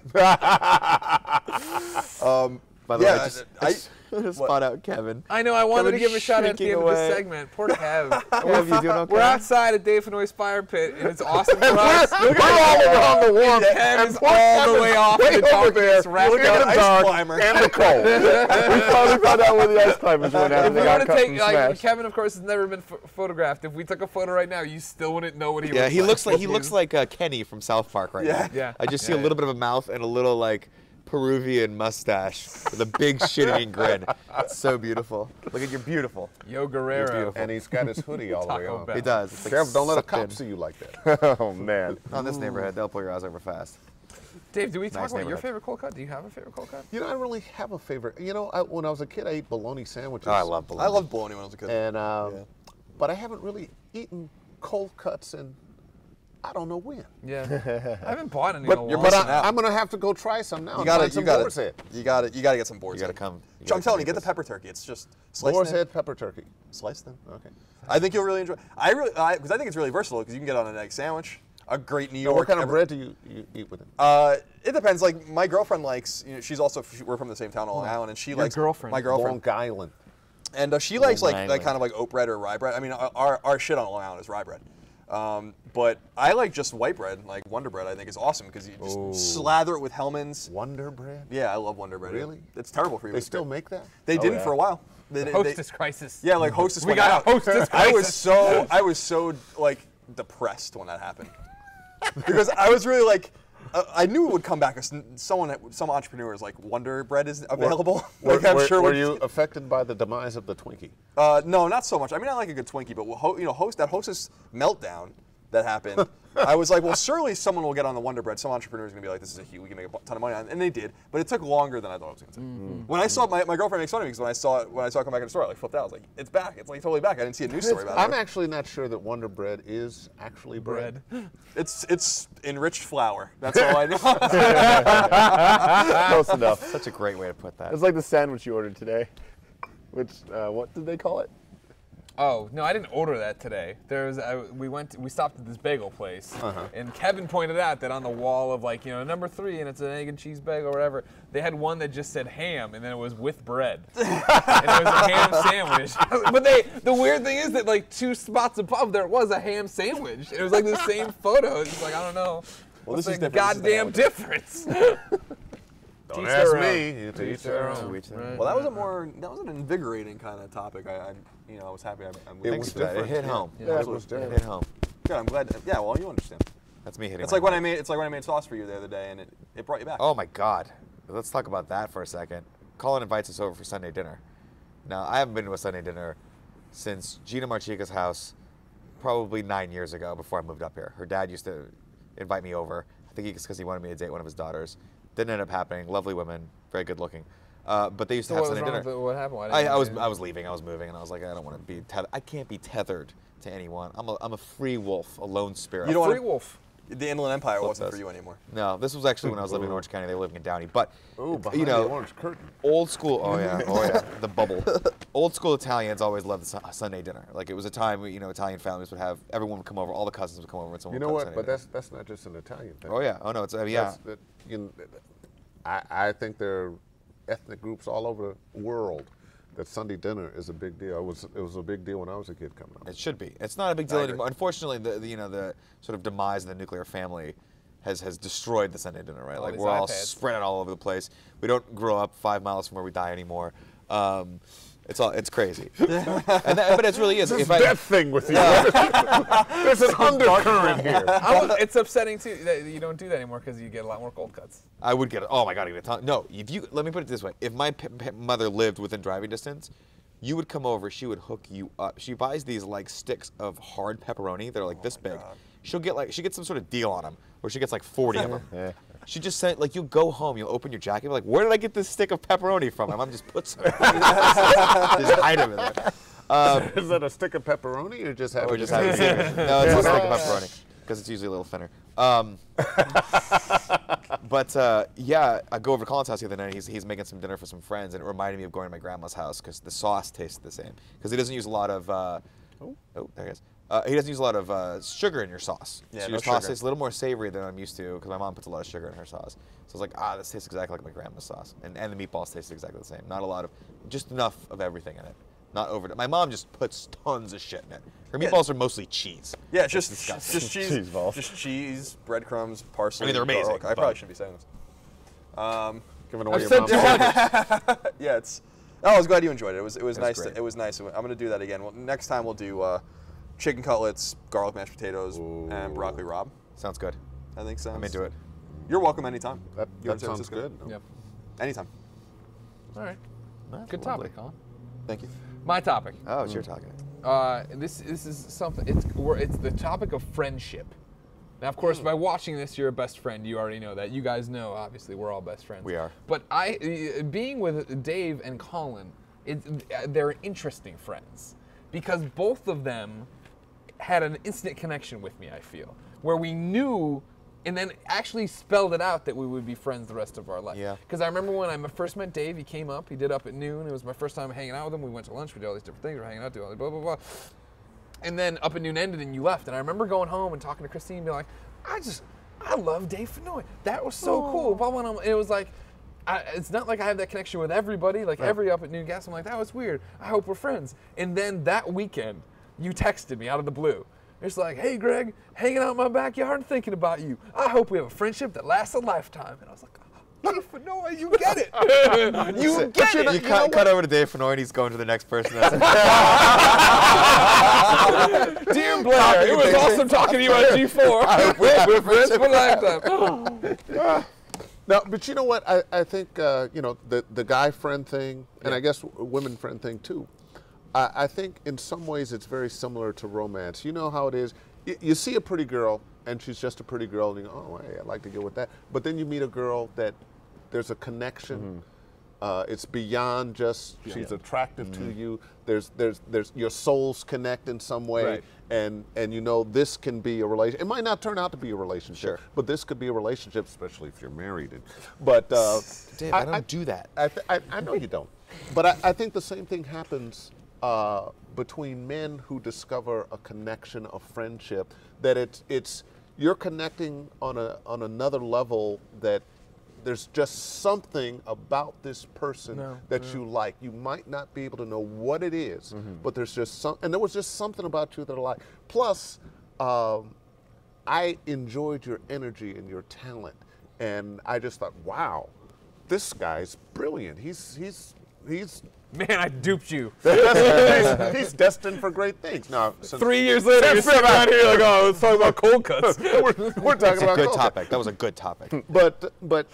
By the way, I just what? spot out Kevin. I know, I wanted to Kevin give a shout out at the end shrinking of this away. segment. Poor Kev. Kev, you doing okay? We're outside at Dave Fennoy's fire pit, and it's awesome for us. We're all around the warm. Kev is all the way off way in the over there. darkness, wrapped Look at up. an ice climber. And the cold. We finally found out where the ice climbers went out. If and we they were got to cut take, from like, Smash. Kevin, of course, has never been photographed. If we took a photo right now, you still wouldn't know what he Yeah, looks like. he looks like Kenny from South Park right Yeah. now. Yeah. I just see Yeah, a little bit of a mouth and a little like Peruvian mustache with a big shit-eating grin. It's so beautiful. Look at you're beautiful. Yo Guerrero. beautiful. And he's got his hoodie all the way Taco on. Bell. He does. It's like Kev, don't let a sucked cop in. see you like that. Oh, man. Not in this neighborhood. They'll pull your eyes over fast. Dave, do we talk Nice about your neighborhood. favorite cold cut? Do you have a favorite cold cut? You know, I don't really have a favorite. You know, when I was a kid, I ate bologna sandwiches. Oh, I love bologna. I loved bologna when I was a kid. And, Yeah. but I haven't really eaten cold cuts in I don't know when. Yeah. I haven't bought any in a But you're long missing time. out. I'm gonna have to go try some now. You and got find to, some you got boar's head. to, you got to get some boar's You head. gotta come. you I'm gotta telling you, come get the this. pepper turkey. It's just slice Boar's it. head, pepper turkey. Slice them. Okay. I think you'll really enjoy. Because I think it's really versatile because you can get on an egg sandwich, a great New Now, York. what kind of bread do you eat with it? It depends. Like my girlfriend likes. You know, we're from the same town on Long Island, and she likes girlfriend. My girlfriend. Long Island. And she likes Long like Island. kind of like oat bread or rye bread. I mean, our shit on Long Island is rye bread. But I like just white bread, like Wonder Bread. I think is awesome because you just slather it with Hellman's. Wonder bread? Yeah, I love Wonder Bread. Really? It's terrible for you. They It's still great. make that? They didn't yeah. for a while. They- Hostess crisis. Yeah, like Hostess. We went got out. a Hostess I was crisis. so like depressed when that happened because I was really like. I knew it would come back. Some entrepreneurs like Wonder Bread is available. Like I'm sure. Were you affected by the demise of the Twinkie? No, not so much. I mean, I like a good Twinkie, but that Hostess meltdown that happened. I was like, well, surely someone will get on the Wonder Bread. Some entrepreneurs are gonna be like, this is a huge. We can make a ton of money on it, and they did. But it took longer than I thought it was gonna take. When I saw my girlfriend makes fun of me because when I saw it come back in the store, I like flipped out. I was like, it's back. It's like totally back. I didn't see a news story about I'm it. actually not sure that Wonder Bread is actually bread. It's enriched flour. That's all I know. Close enough. Such a great way to put that. It's like the sandwich you ordered today. Which, what did they call it? Oh no, I didn't order that today. We stopped at this bagel place, and Kevin pointed out that on the wall of like number 3, and it's an egg and cheese bagel or whatever. They had one that just said ham, and then it was with bread, and it was a ham sandwich. But the weird thing is that like 2 spots above there was a ham sandwich. It was like the same photo. It's just like I don't know. Well, What's this is the different. This is goddamn difference? Don't Teach ask their me. own. To each their own. Right. Well, that was an invigorating kind of topic. I was happy. I'm It Thanks was for that. It different. hit home. Yeah, It was It different. hit home. good. I'm glad. Yeah, well, you understand. That's me hitting. It's my like when I mic. made. It's like when I made sauce for you the other day, and it brought you back. Oh my God. Let's talk about that for a second. Colin invites us over for Sunday dinner. Now, I haven't been to a Sunday dinner since Gina Marchica's house, probably 9 years ago before I moved up here. Her dad used to invite me over. I think it's because he wanted me to date one of his daughters. Didn't end up happening. Lovely women, very good looking. But they used to So have what was Sunday wrong dinner. with what happened? Why I didn't you- was leaving. I was moving, and I was like, I don't want to be tethered. I can't be tethered to anyone. I'm a free wolf, a lone spirit. You don't Free wanna- wolf. The Inland Empire Flip wasn't this. for you anymore. No, this was actually when I was living in Orange County. They were living in Downey. But Ooh, behind you know, the orange curtain. old school. Oh yeah, the bubble. Old school Italians always loved the Sunday dinner. Like it was a time where, Italian families would have everyone would come over, all the cousins would come over, and someone You would know cook what? Sunday But that's not just an Italian thing. dinner. Oh yeah. Oh no. It's yeah. I think there are ethnic groups all over the world that Sunday dinner is a big deal. It was a big deal when I was a kid coming up. It should be. It's not a big deal agree. anymore. Unfortunately, the sort of demise of the nuclear family has destroyed the Sunday dinner. Right. All Like these we're all iPads. spread out all over the place. We don't grow up 5 miles from where we die anymore. It's crazy. But it really is. This If I- death thing with you. There's an undercurrent here. It's upsetting too that you don't do that anymore because you get a lot more cold cuts. I would get it. Oh my God, I get a ton. No, let me put it this way: if my mother lived within driving distance, you would come over. She would hook you up. She buys these like sticks of hard pepperoni. They're like this big. God. She gets some sort of deal on them, where she gets like 40 of them. Yeah. She just said, like, you'll go home, you'll open your jacket, be like, where did I get this stick of pepperoni from? My mom just puts some. Just hide them in there. Is that a stick of pepperoni or just having Or just have it. No, it's a stick of pepperoni because it's usually a little thinner. But But yeah, I go over to Colin's house the other night. He's making some dinner for some friends, and it reminded me of going to my grandma's house because the sauce tastes the same. Because he doesn't use a lot of there he is. He doesn't use a lot of sugar in your sauce. Yeah, so no your sauce sugar. tastes a little more savory than I'm used to because my mom puts a lot of sugar in her sauce. So I was like, this tastes exactly like my grandma's sauce. And the meatballs taste exactly the same. Not a lot of, just enough of everything in it. Not over. My mom just puts tons of shit in it. Her meatballs are mostly cheese. Yeah, it's It's just disgusting. cheese. Cheese balls. Just cheese, breadcrumbs, parsley. I mean, they're amazing, garlic. I but- probably shouldn't be saying this. Giving away I've your said mom's too much. Yeah, it's. Oh, I was glad you enjoyed it. It was nice. great. It was nice. I'm gonna do that again. Well, next time we'll do chicken cutlets, garlic mashed potatoes, and broccoli rabe. Sounds good. I think sounds. I'm into it. You're welcome anytime. That You in San sounds Francisco? good. Yep. Anytime. All right. That's Good lovely. topic, Colin. Thank you. My topic. Oh, it's your talking. This is something. It's the topic of friendship. Now, of course, by watching this, you're a best friend. You already know that. You guys know, obviously, we're all best friends. We are. But being with Dave and Colin, they're interesting friends because both of them had an instant connection with me. I feel where we knew. And then actually spelled it out that we would be friends the rest of our life. Yeah. Because I remember when I first met Dave, he came up, he did Up at Noon. It was my first time hanging out with him. We went to lunch, we did all these different things, we were hanging out, doing all this blah, blah, blah. And then Up at Noon ended and you left. And I remember going home and talking to Christine and being like, I love Dave Fennoy. That was so cool. Blah, blah, blah. And it was like, it's not like I have that connection with everybody, like every Up at Noon guest. I'm like, that was weird. I hope we're friends. And then that weekend, you texted me out of the blue. It's like, hey, Greg, hanging out in my backyard thinking about you. I hope we have a friendship that lasts a lifetime. And I was like, Dave Fennoy, you get it. You get it. You cut over to Dave Fennoy and he's going to the next person. That's Dear Blair, it was awesome talking to you on G4. We're friends for a lifetime. No, but you know what? I think the guy friend thing, and I guess women friend thing too. I think in some ways it's very similar to romance. You know how it is. You see a pretty girl, and she's just a pretty girl, and you go, oh, hey, I'd like to get with that. But then you meet a girl that there's a connection. It's beyond just she's attractive to you. There's your souls connect in some way, Right. and you know this can be a relationship. It might not turn out to be a relationship, but this could be a relationship, especially if you're married. But Dave, I don't do that. I know you don't. But I think the same thing happens between men who discover a connection of friendship, that it's you're connecting on another level, that there's just something about this person that you like. You might not be able to know what it is, but there's just and there was just something about you that I like. Plus, I enjoyed your energy and your talent, and I just thought, wow, this guy's brilliant. He's Man, I duped you. he's destined for great things. Now, 3 years later, you're sitting around here like, oh, let's talk about cold cuts. we're talking That's a about good culture. topic. That was a good topic. But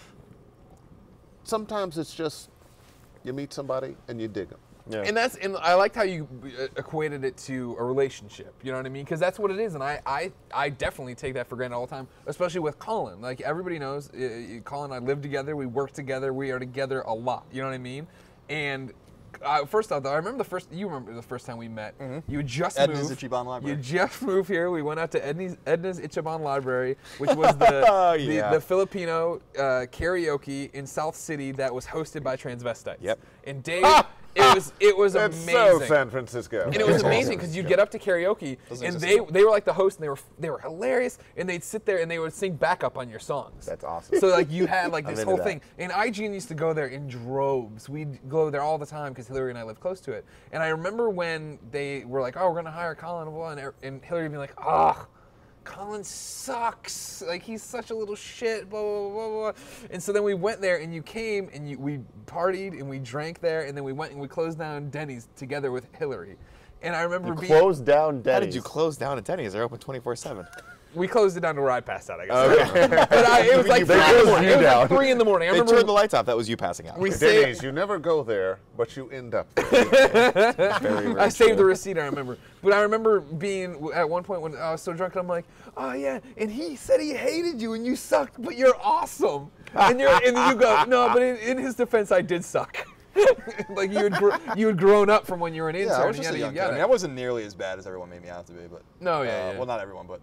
sometimes it's just you meet somebody and you dig them. Yeah. And I liked how you equated it to a relationship. You know what I mean? Because that's what it is, and I definitely take that for granted all the time, especially with Colin. Like everybody knows, Colin and I live together, we work together, we are together a lot. You know what I mean? And first off, though, you remember the first time we met. You had just Edna's moved. Ichiban Library. You just moved here. We went out to Edna's Ichiban Library, which was the Filipino karaoke in South City that was hosted by transvestites. Yep. And Dave, it was It's amazing. so San Francisco. And it was amazing because you'd get up to karaoke, and they were like the host, and they were hilarious, and they'd sit there and they would sing backup on your songs. That's awesome. So like you had like I'm this into whole that. thing, and IGN used to go there in droves. We'd go there all the time because Hillary and I lived close to it. And I remember when they were like, "Oh, we're gonna hire Colin," and Hillary would be like, "Ugh, Colin sucks. Like he's such a little shit." Blah blah blah blah. And so then we went there, and you came, and we partied, and we drank there, and then we went and we closed down Denny's together with Hillary. And I remember being Closed down Denny's. How did you close down a Denny's? They're open 24/7. we closed it down to where I passed out, I guess. But it was like 3 in the morning. It was like 3 in the morning. I They remember turned the lights off. That was you passing out. we saved, Denny's, you never go there, but you end up there. I saved the receipt, I remember. But I remember being at one point when I was so drunk, and I'm like, oh yeah, and he said he hated you and you sucked, but you're awesome. And you go, no, but in his defense, I did suck. Like you had grown up from when you were an intern. Yeah, I was just a yada, young kid. yada. I mean, I wasn't nearly as bad as everyone made me out to be, but No, yeah. well, not everyone, but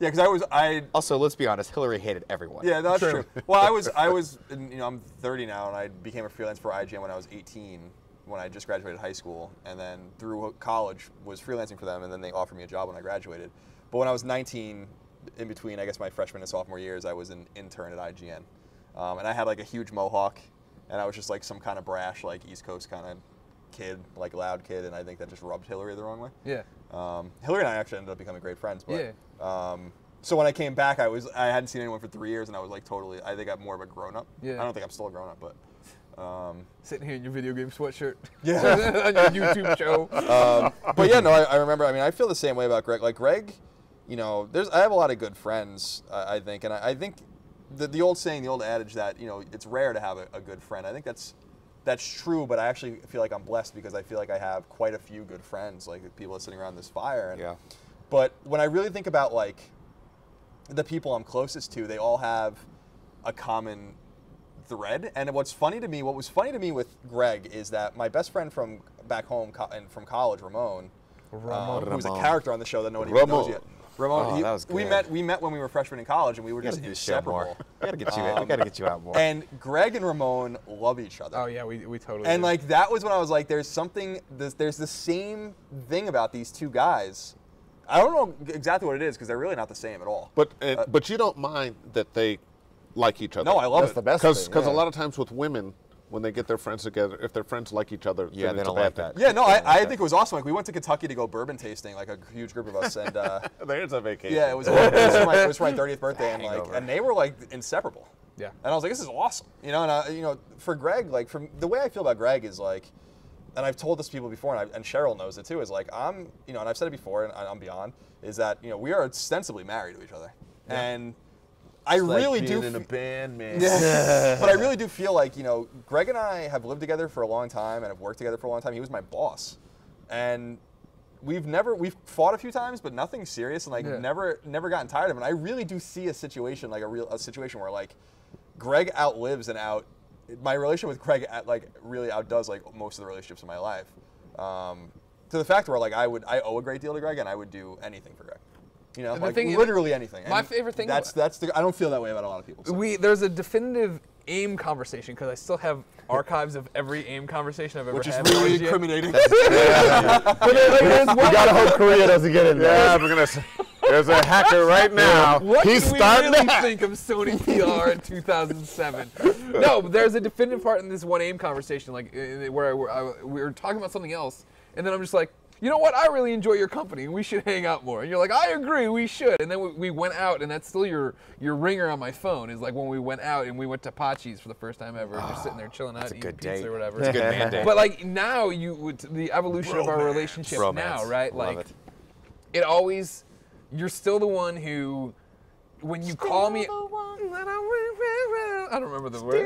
Yeah, because Also, let's be honest, Hillary hated everyone. Yeah, that's true. Well, I was, I'm 30 now, and I became a freelance for IGN when I was 18, when I just graduated high school, and then through college was freelancing for them, and then they offered me a job when I graduated. But when I was 19, in between, I guess, my freshman and sophomore years, I was an intern at IGN. And I had like a huge mohawk, and I was just like some kind of brash, like East Coast kind of kid, like loud kid, and I think that just rubbed Hillary the wrong way. Yeah. Hillary and I actually ended up becoming great friends. But, Yeah. So when I came back, I hadn't seen anyone for 3 years, and I was like totally, I think I'm more of a grown-up. Yeah. I don't think I'm still a grown-up, but. Sitting here in your video game sweatshirt. Yeah. On your YouTube show. But yeah, no, I remember, I mean, I feel the same way about Greg. Like Greg, you know, I have a lot of good friends, I think, and I think the old saying, the old adage that, you know, it's rare to have a good friend. I think that's true, but I actually feel like I'm blessed because I feel like I have quite a few good friends, like people sitting around this fire. And, Yeah. But when I really think about like the people I'm closest to, they all have a common thread. And what was funny to me with Greg is that my best friend from back home and from college, Ramon, who's a character on the show that nobody even knows yet. Ramon, that was good. we met when we were freshmen in college, and we were just inseparable. We gotta get you out more. And Greg and Ramon love each other. Oh yeah, we totally. And do. like that was when I was like, there's the same thing about these two guys. I don't know exactly what it is because they're really not the same at all. But you don't mind that they like each other. No, I love That's it. the best thing. Because yeah. a lot of times with women, when they get their friends together, if their friends like each other, Yeah, then they it's don't a bad like thing. that. Yeah, no, I think it was awesome. Like we went to Kentucky to go bourbon tasting, like a huge group of us, and There's a vacation. yeah, it was for my 30th birthday, and like, Hangover. and they were like inseparable. Yeah. And I was like, this is awesome, you know. And for Greg, like, from the way I feel about Greg is like, and I've told this to people before, and Cheryl knows it too. Is like and I've said it before, and I'm beyond. Is that we are ostensibly married to each other, and I really do. in a band, man. Yeah. But I really do feel like, Greg and I have lived together for a long time and have worked together for a long time. He was my boss. And we've fought a few times, but nothing serious, and like never gotten tired of it. And I really do see a situation, like a situation where like Greg outlives my relationship with Greg really outdoes like most of the relationships in my life. To the fact where like I owe a great deal to Greg, and I would do anything for Greg. Literally anything. My And favorite thing. I don't feel that way about a lot of people. So. There's a definitive AIM conversation because I still have archives of every AIM conversation I've ever Which is had. really with IGN. incriminating. You gotta hope Korea doesn't get in there. Yeah, we're gonna. There's a hacker right now. What He's do we starting really that. think of Sony PR in 2007? No, but there's a definitive part in this one AIM conversation, like where we were talking about something else, and then I'm just like, you know what? I really enjoy your company, and we should hang out more. And you're like, I agree, we should. And then we went out, and that's still your ringer on my phone. Is like when we went out and we went to Pachi's for the first time ever, and just sitting there chilling out, eating pizza or whatever. It's a good man day. But like now, the evolution of our relationship now, right? Love Like it. it always, you're still the one who, when you call me, I don't remember the word.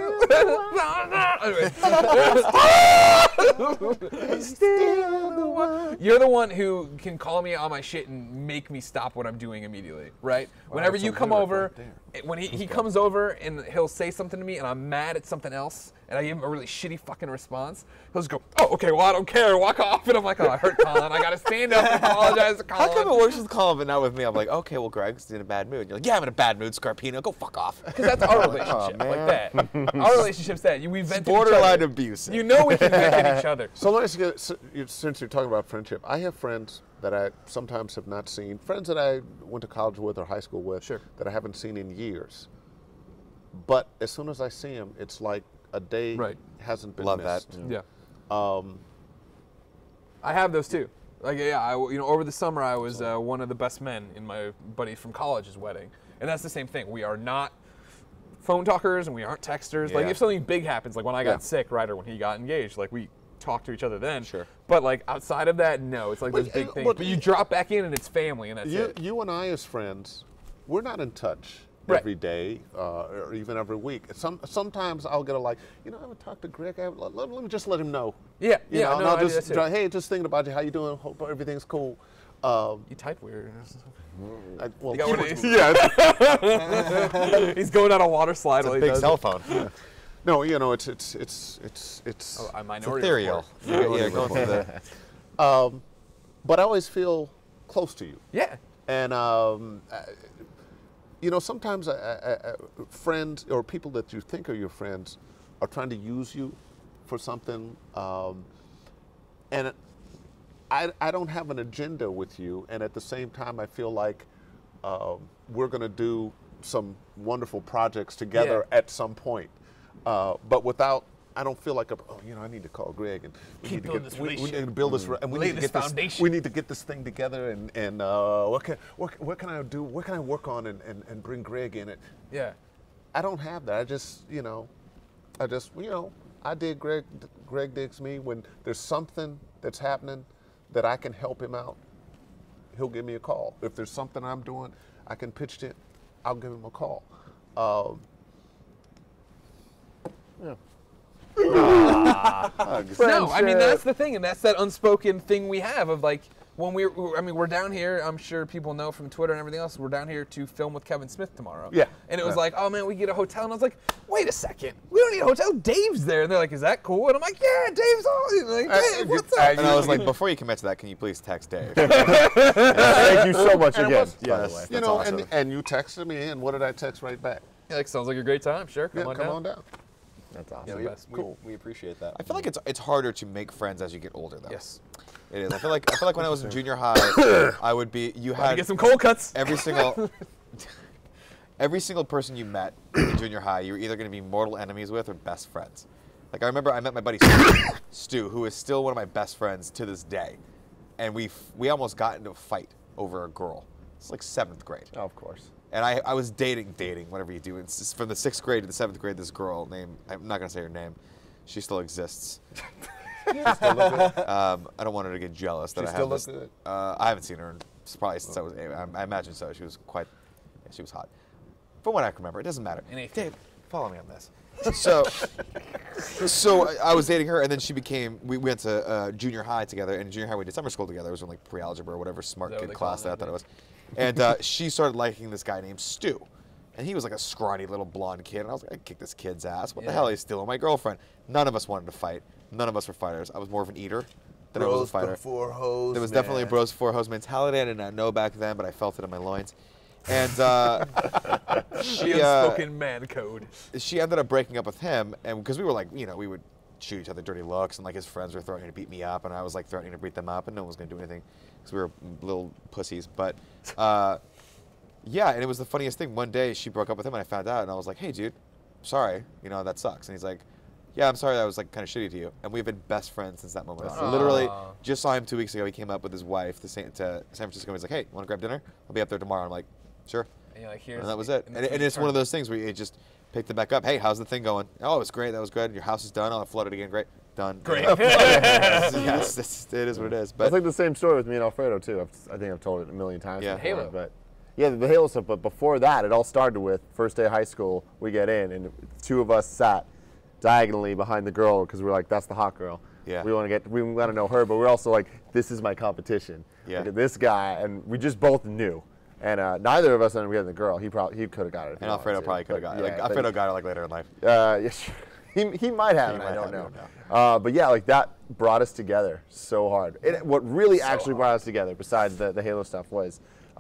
You're the one who can call me on my shit and make me stop what I'm doing immediately, right? Whenever you come over, when he comes over and he'll say something to me and I'm mad at something else and I give him a really shitty fucking response, he'll just go, oh, okay, well, I don't care, walk off. And I'm like, oh, I hurt Colin. I got to stand up and apologize to Colin. How come it works with Colin but not with me? I'm like, okay, well, Greg's in a bad mood. You're like, yeah, I'm in a bad mood, Scarpino. Go fuck off. Because that's our relationship, like that. Our relationship's that. We vent at each Borderline other. abuse. You know we can vent at each other. So since you're talking about friendship, I have friends that I sometimes have not seen, friends that I went to college with or high school with that I haven't seen in years. But as soon as I see them, it's like a day hasn't been missed. Yeah. I have those too. Like, over the summer I was one of the best men in my buddy from college's wedding, and that's the same thing. We are not phone talkers and we aren't texters. Like, if something big happens, like when I got sick, right, or when he got engaged, like we talk to each other then. Sure. But like outside of that, no. It's like those big things. But you drop back in and it's family, and that's it. You and I as friends, we're not in touch every day or even every week. Sometimes I'll get I haven't talked to Greg. Let me just let him know. Yeah, You know, and no, I'll I do just that too. hey, just thinking about you. How you doing? Hope everything's cool. You type weird. Well, You got one of these? yeah. He's going on a water slide It's while a he big does cell it. phone. No, it's Oh, I'm It's minority ethereal. report. Yeah, go through the. but I always feel close to you. Yeah. And you know, sometimes friends or people that you think are your friends are trying to use you for something, and I don't have an agenda with you, and at the same time, I feel like we're going to do some wonderful projects together at some point, but without. I don't feel like I need to call Greg and we need to build this, and we need to get this. We need to get this thing together, and what can I do? What can I work on and bring Greg in it? Yeah. I don't have that. I dig Greg. Greg digs me. When there's something that's happening that I can help him out, he'll give me a call. If there's something I'm doing, I can pitch it. I'll give him a call. Yeah. No, I mean that's the thing, and that's that unspoken thing we have of like when we're down here. I'm sure people know from Twitter and everything else. We're down here to film with Kevin Smith tomorrow. Yeah. And it was like, oh man, we get a hotel, and I was like, wait a second, we don't need a hotel. Dave's there, and they're like, is that cool? And I'm like, yeah, Dave's on. Like, Dave, what's up? And I was like, before you commit to that, can you please text Dave? Thank you so much And it again. was- By the way. You know, awesome. and you texted me, and what did I text right back? Yeah, like, sounds like a great time. Sure, come on down. That's Yeah, awesome. we, best. we appreciate that. I feel like it's harder to make friends as you get older, though. Yes. It is. I feel like when I was in junior high, I would be. You Had to had get some cold cuts. every single person you met in junior high, you were either going to be mortal enemies with or best friends. Like I remember, I met my buddy Stu, who is still one of my best friends to this day, and we almost got into a fight over a girl. It's like 7th grade. Oh, of course. And I was dating, whatever you do. It's from the 6th grade to the 7th grade, this girl named, I'm not going to say her name. She still exists. I don't want her to get jealous that She I still have this. look good? I haven't seen her probably since I was 8. I imagine so. She was she was hot. From what I can remember, it doesn't matter. In 8th Dave, follow me on this. So I was dating her, and then we went to junior high together. And in junior high, we did summer school together. It was in like pre-algebra or whatever smart Is that what kid they call class it that I now? thought it was. And she started liking this guy named Stu. And he was like a scrawny little blonde kid. And I was like, I kick this kid's ass. What the hell? He's stealing my girlfriend. None of us wanted to fight. None of us were fighters. I was more of an eater than I was a fighter. Before hoes, There was definitely a bros before hoes mentality. I did not know back then, but I felt it in my loins. And The unspoken man code. she ended up breaking up with him, and because we were like, we would shoot each other dirty looks, and like his friends were threatening to beat me up, and I was like threatening to beat them up, and no one was gonna do anything because we were little pussies. But yeah, and it was the funniest thing. One day she broke up with him, and I found out, and I was like, hey, dude, sorry, that sucks. And he's like, yeah, I'm sorry, that was like kind of shitty to you. And we've been best friends since that moment. I literally just saw him 2 weeks ago. He came up with his wife to San Francisco. He's like, hey, want to grab dinner? I'll be up there tomorrow. I'm like, sure. And you're like, here's. And that was it. And it's one of those things where you just picked it back up. Hey, how's the thing going? Oh, it's great. That was good. Your house is done. I'll flood it again. Great. Done. Great. Yes, it is what it is. It's But like the same story with me and Alfredo too. I think I've told it a million times. Yeah. before, Halo. But yeah, the Halo stuff. But before that, it all started with first day of high school. We get in, and 2 of us sat diagonally behind the girl because we're like, that's the hot girl. Yeah. We want to know her, but we're also like, this is my competition. Yeah. Look at this guy, and we just both knew. And neither of us ended up getting the girl. He could have got it. if he and Alfredo wanted to, probably could have got it. but Like, yeah, Alfredo got it like later in life. yeah, sure. He might have, and I don't know. But yeah, like that brought us together so hard. What really actually brought us together, besides the Halo stuff, was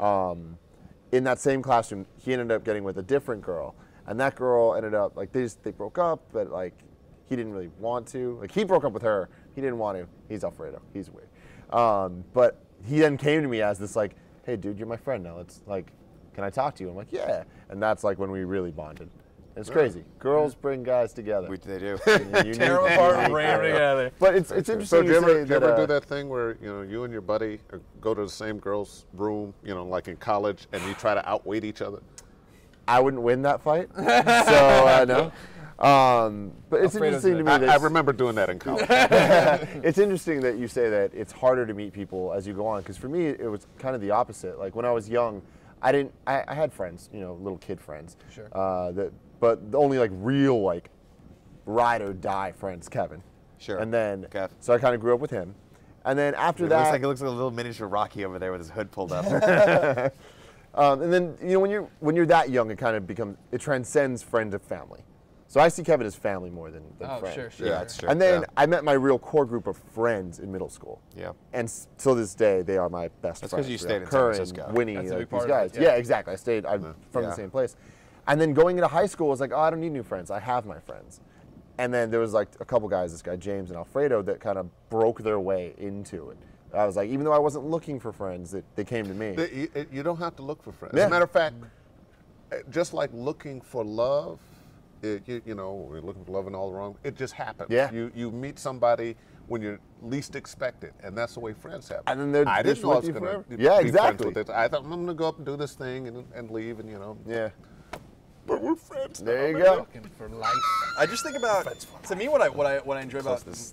in that same classroom, he ended up getting with a different girl, and that girl ended up like they broke up, but like he didn't really want to. Like he broke up with her, he didn't want to. He's Alfredo. He's weird. But he then came to me as this like, hey dude, you're my friend now. It's like, can I talk to you? I'm like, yeah. And that's like when we really bonded. It's crazy. Girls bring guys together. They do. Tear them apart, bring them together. But it's interesting So do you to say ever do that thing where you and your buddy go to the same girl's room, like in college, and you try to outweight each other? I wouldn't win that fight, so no. But it's Alfredo's interesting to me like, that I remember doing that in college. it's interesting that you say that it's harder to meet people as you go on. Because for me, it was kind of the opposite. Like when I was young, I had friends, little kid friends. Sure. But the only like real like ride or die friends, Kevin. Sure. And then Kev. so I kind of grew up with him. And then after It that, looks like a little miniature Rocky over there with his hood pulled up. and then when you're that young, it kind of transcends friend to family. So I see Kevin as family more than Oh, friend. sure, sure. Yeah, that's true. And then Yeah. I met my real core group of friends in middle school. Yeah. And till this day, they are my best That's 'cause friends. you stayed in San Curran, Francisco. Winnie, That's a big like, part these of guys. it, yeah. Yeah, exactly. I'm from Yeah. the same place. And then going into high school was like, oh, I don't need new friends. I have my friends. And then there was like a couple guys, this guy James and Alfredo, that kind of broke their way into it. I was like, even though I wasn't looking for friends, they came to me. You don't have to look for friends. Yeah. As a matter of fact, just like looking for love, you know, we're looking for love in all the wrong, it just happens. Yeah. You meet somebody when you least expect it, and that's the way friends happen. And then they're I didn't know I with was you going forever. to Yeah, be exactly. friends with it. I thought I'm going to go up and do this thing and leave, and you know. Yeah. But we're friends. There you now, go. Looking for life. I just think about, to me, what I enjoy about Closeness.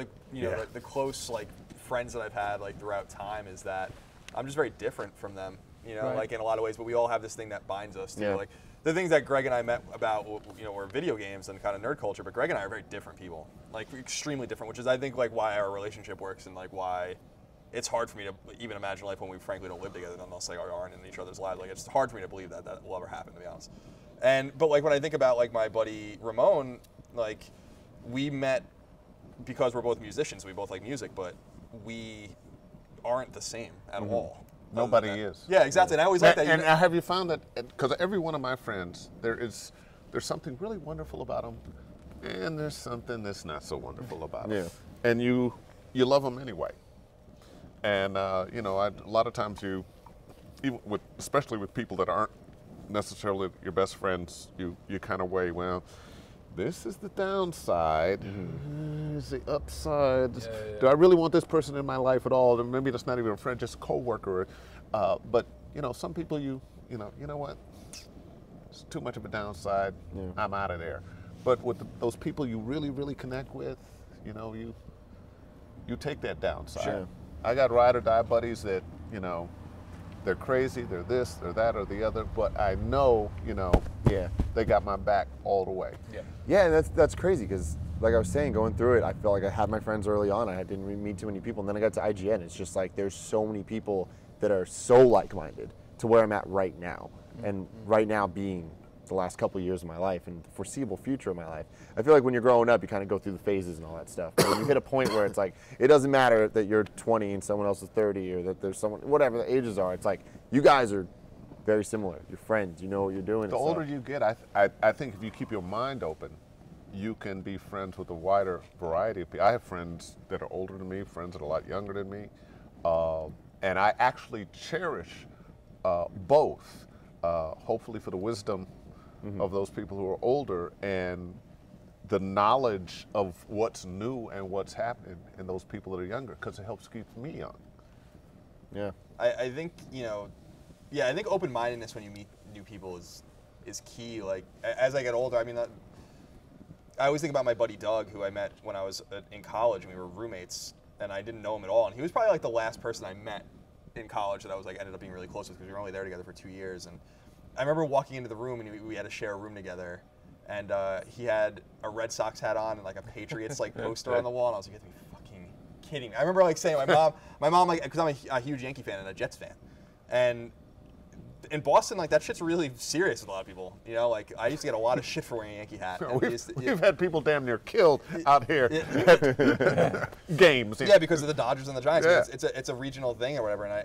the close like friends that I've had like throughout time is that I'm just very different from them, you know, Right. like in a lot of ways. But we all have this thing that binds us. Too. Yeah. Like the things that Greg and I met about, you know, were video games and kind of nerd culture. But Greg and I are very different people, like extremely different, which is I think like why our relationship works and like why it's hard for me to even imagine life when we frankly don't live together, unless like aren't in each other's lives. Like it's hard for me to believe that that will ever happen, to be honest. But like when I think about like my buddy Ramon, like we met because we're both musicians. We both like music, but we aren't the same at all. Nobody Other than- is. Yeah, exactly. And I always like that. And have you found that, because every one of my friends, there's something really wonderful about them, and there's something that's not so wonderful about them. Yeah. And you love them anyway. And you know, a lot of times especially with people that aren't necessarily your best friends, you kind of weigh, well, this is the downside. Here's the upside. Do I really want this person in my life at all? And maybe that's not even a friend, just a coworker. But you know, some people you know what? It's too much of a downside. I'm out of there. But with those people you really, really connect with, you know, you take that downside. Sure. I got ride or die buddies that, you know, they're crazy, they're this, they're that, or the other, but I know, you know, Yeah. they got my back all the way. Yeah. Yeah, and that's crazy because, like I was saying, going through it, I felt like I had my friends early on. I didn't really meet too many people, and then I got to IGN. It's just like there's so many people that are so like-minded to where I'm at right now, and right now being the last couple of years of my life and the foreseeable future of my life. I feel like when you're growing up, you kind of go through the phases and all that stuff. But when you hit a point where it's like, it doesn't matter that you're 20 and someone else is 30, or that there's someone, whatever the ages are, it's like, you guys are very similar. You're friends. You know what you're doing. The and older stuff. you get, I think if you keep your mind open, you can be friends with a wider variety of people. I have friends that are older than me, friends that are a lot younger than me, and I actually cherish both, hopefully for the wisdom of those people who are older and the knowledge of what's new and what's happening in those people that are younger, because it helps keep me young. Yeah. I think, you know, yeah, I think open-mindedness when you meet new people is key. Like, as I get older, I mean, I always think about my buddy Doug, who I met when I was in college, and we were roommates, and I didn't know him at all. And he was probably like the last person I met in college that I was like ended up being really close with, because we were only there together for 2 years. And I remember walking into the room, and we had to share a room together, and he had a Red Sox hat on and like a Patriots like poster on the wall, and I was like, you have to be fucking kidding me. I remember like saying my mom like, because I'm a huge Yankee fan and a Jets fan, and in Boston, like that shit's really serious with a lot of people. You know, like I used to get a lot of shit for wearing a Yankee hat. and We've had people damn near killed out here at games. Yeah, because of the Dodgers and the Giants. Yeah. It's a regional thing or whatever, and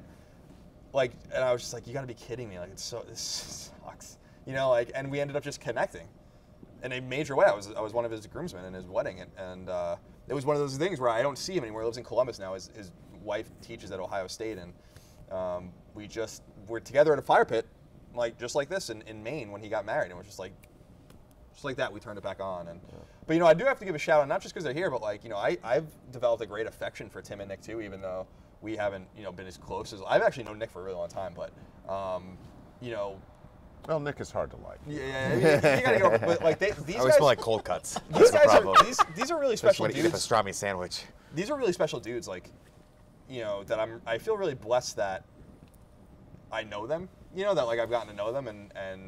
I was just like, you got to be kidding me! Like this sucks, you know. Like, and we ended up just connecting in a major way. I was one of his groomsmen in his wedding, and it was one of those things where I don't see him anymore. He lives in Columbus now. His wife teaches at Ohio State, and we're together at a fire pit, like just like this in Maine when he got married, and we're just like that. We turned it back on, and but you know, I do have to give a shout out, not just because they're here, but like, you know, I've developed a great affection for Tim and Nick too, even though we haven't, you know, been as close as I've actually known Nick for a really long time, but you know. Well, Nick is hard to like. Yeah, you gotta go. But like these I always guys, smell like cold cuts. these That's the guys problem. are these are really Especially special when you eat a dudes. pastrami sandwich. These are really special dudes. Like, you know, that I feel really blessed that I know them. You know, that like I've gotten to know them, and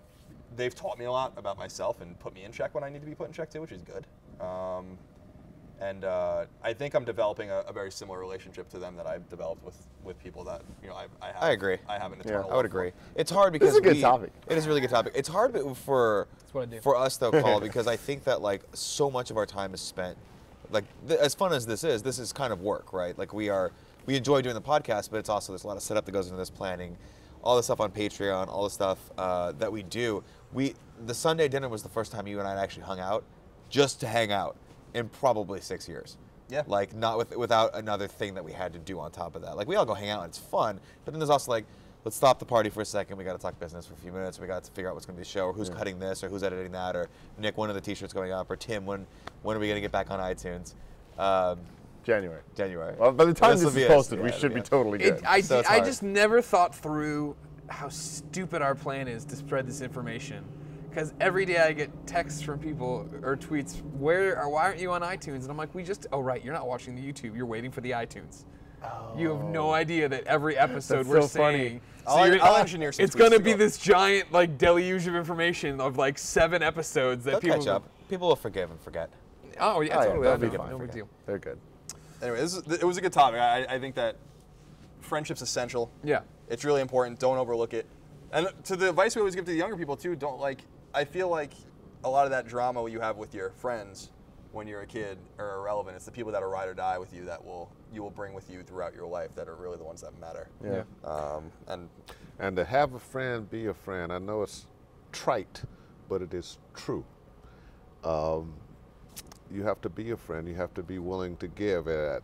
they've taught me a lot about myself and put me in check when I need to be put in check too, which is good. And I think I'm developing a very similar relationship to them that I've developed with people that I have. I agree. I have an eternal. I would agree. It's hard because This is a good topic. It is a really good topic. It's hard for us though, Paul, because I think that like so much of our time is spent, like as fun as this is kind of work, right? Like we enjoy doing the podcast, but it's also there's a lot of setup that goes into this, planning, all the stuff on Patreon, all the stuff that we do. The Sunday dinner was the first time you and I actually hung out, just to hang out, in probably 6 years. Yeah. Like not without another thing that we had to do on top of that. Like we all go hang out and it's fun, but then there's also like, let's stop the party for a second. We got to talk business for a few minutes. We got to figure out what's going to be the show, or who's cutting this, or who's editing that, or Nick, when are the T-shirts going up, or Tim, when are we going to get back on iTunes? January. Well, by the time this is posted, we should be totally good. I hard. just never thought through how stupid our plan is to spread this information. Because every day I get texts from people or tweets, why aren't you on iTunes? And I'm like, oh right, you're not watching the YouTube, you're waiting for the iTunes. You have no idea that every episode That's we're so funny. saying, I'll engineer some it's tweets going to to be go. this giant like deluge of information of like 7 episodes that They'll people catch up. People will forgive and forget. Oh yeah, Oh, yeah, totally. that'll That'd be be fine. no big deal. They're good. Anyway, it was a good topic. I think that friendship's essential. Yeah. It's really important. Don't overlook it. And to the advice we always give to the younger people too, I feel like a lot of that drama you have with your friends when you're a kid are irrelevant. It's the people that are ride or die with you that you will bring with you throughout your life that are really the ones that matter. Yeah. And to have a friend be a friend, I know it's trite, but it is true. You have to be a friend. You have to be willing to give. There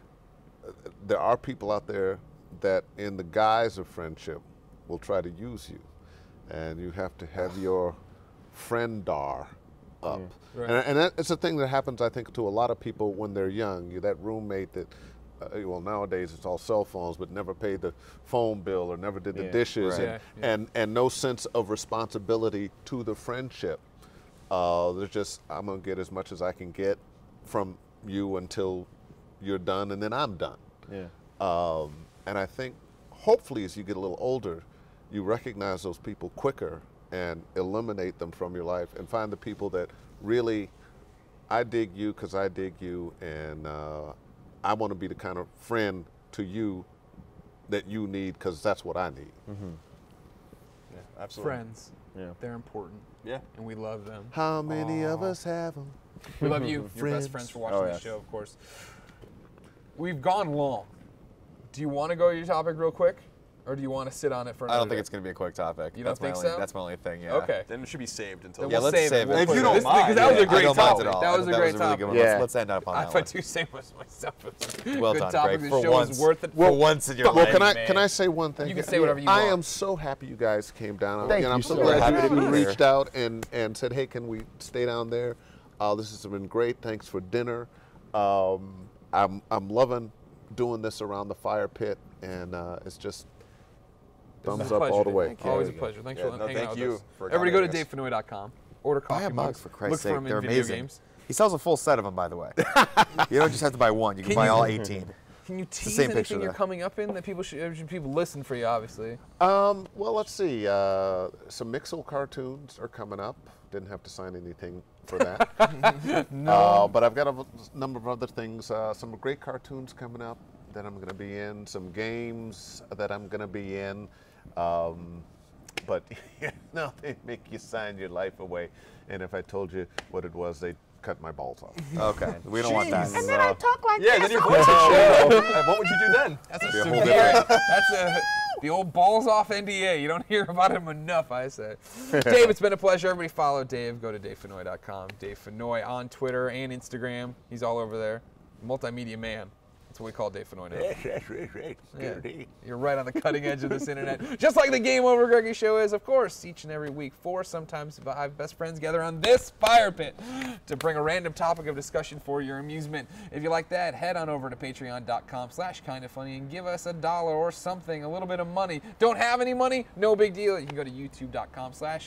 are people out there that, in the guise of friendship, will try to use you, and you have to have your friendar up. Right. And that, it's a thing that happens, I think, to a lot of people when they're young. You're that roommate that, well, nowadays it's all cell phones, but never paid the phone bill or never did the dishes, Right. and no sense of responsibility to the friendship. There's just, I'm gonna get as much as I can get from you until you're done, and then I'm done. Yeah. And I think, hopefully, as you get a little older, you recognize those people quicker and eliminate them from your life, and find the people that really, I dig you because I dig you, and I want to be the kind of friend to you that you need because that's what I need. Yeah, absolutely. Friends. Yeah. They're important. Yeah. And we love them. How many of us have them? We love you, your Friends. best friends, for watching Oh, the yes. show, of course. We've gone long. Do you want to go to your topic real quick? Or do you want to sit on it for I another don't think day? it's going to be a quick topic. You don't That's my think only, so? That's my only thing, yeah. Okay. Then it should be saved until. Then Yeah, we'll let's save save it. We'll If put you don't this- mind, because that was yeah. a great I don't mind topic. at all. That was a That great was a really good topic. one. Yeah. Let's end up on that If I one. do say myself, it's a Well good done, topic. Greg. The For show once. is worth it. For once in your Well, life. can I say one thing? You can say whatever you I want. am so happy you guys came down. Thank I'm you so so glad much. you Happy to be reached out and said, hey, can we stay down there? This has been great. Thanks for dinner. I'm loving doing this around the fire pit, and it's just thumbs It's a up pleasure, all the dude. way. Thank you. Always a pleasure. Thanks Yeah, for no, hanging out thank with you us. for Everybody go to accommodating us. davefennoy.com. Order Buy coffee a mug, mugs. for Christ's Look sake. for them They're in video amazing. games. He sells a full set of them, by the way. You don't just have to buy one. You can Can buy you- all 18. Can you tease same picture anything you're there. coming up in that people should people listen for you, obviously? Well, let's see. Some Mixel cartoons are coming up. Didn't have to sign anything for that. No. But I've got a number of other things. Some great cartoons coming up that I'm going to be in. Some games that I'm going to be in. But no, they make you sign your life away. And if I told you what it was, they'd cut my balls off. Okay. We don't want that. And then I talk like Yeah, this. then your voice would show. And what would you do then? That's a Be a whole severe. different- That's the old balls off NDA. You don't hear about him enough, I say. Dave, it's been a pleasure. Everybody follow Dave. Go to davefennoy.com. Dave Fennoy on Twitter and Instagram. He's all over there. Multimedia man. That's what we call Dave Fennoy now. Yeah. You're right on the cutting edge of this internet. Just like the Game Over Greggy show is, of course, each and every week, 4, sometimes 5 best friends gather on this fire pit to bring a random topic of discussion for your amusement. If you like that, head on over to patreon.com/kindafunny and give us $1 or something, a little bit of money. Don't have any money? No big deal. You can go to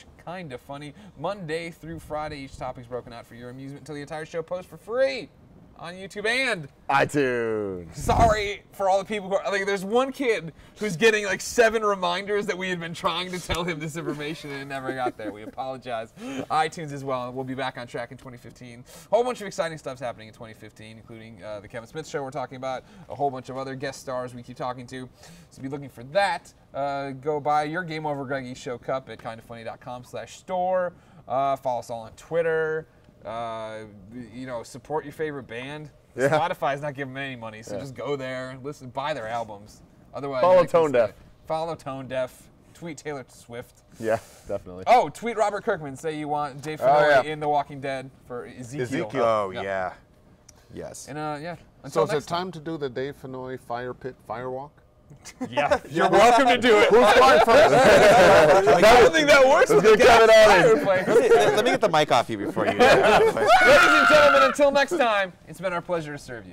youtube.com/kindafunny. Monday through Friday, each topic's broken out for your amusement until the entire show posts for free on YouTube and iTunes. sorry for all the people who are, like, there's one kid who's getting like 7 reminders that we had been trying to tell him this information and it never got there. We apologize. iTunes as well. We'll be back on track in 2015. A whole bunch of exciting stuff's happening in 2015, including the Kevin Smith show we're talking about, a whole bunch of other guest stars we keep talking to. So be looking for that. Go buy your Game Over Greggy show cup at kindoffunny.com/store. Follow us all on Twitter. You know, support your favorite band. Yeah. Spotify's not giving them any money, so just go there and listen, buy their albums. Otherwise, Follow like, Tone Deaf. Follow Tone Deaf. Tweet Taylor Swift. Yeah, definitely. Oh, tweet Robert Kirkman. Say you want Dave Fennoy yeah. in The Walking Dead for Ezekiel. Oh, yeah. Yes. And yeah. So Until is it next time to do the Dave Fennoy Fire Pit Firewalk? Yeah, you're welcome to do it. Who's going first? I don't think that works with the Kevin on fireplace. Let me get the mic off you before you. Ladies and gentlemen, until next time, it's been our pleasure to serve you.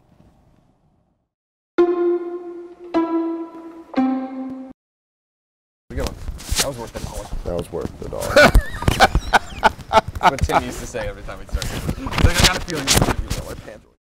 That was worth the dollar. That was worth it all. That's what Tim used to say every time we started. He's like, I got a feeling you're going to do that.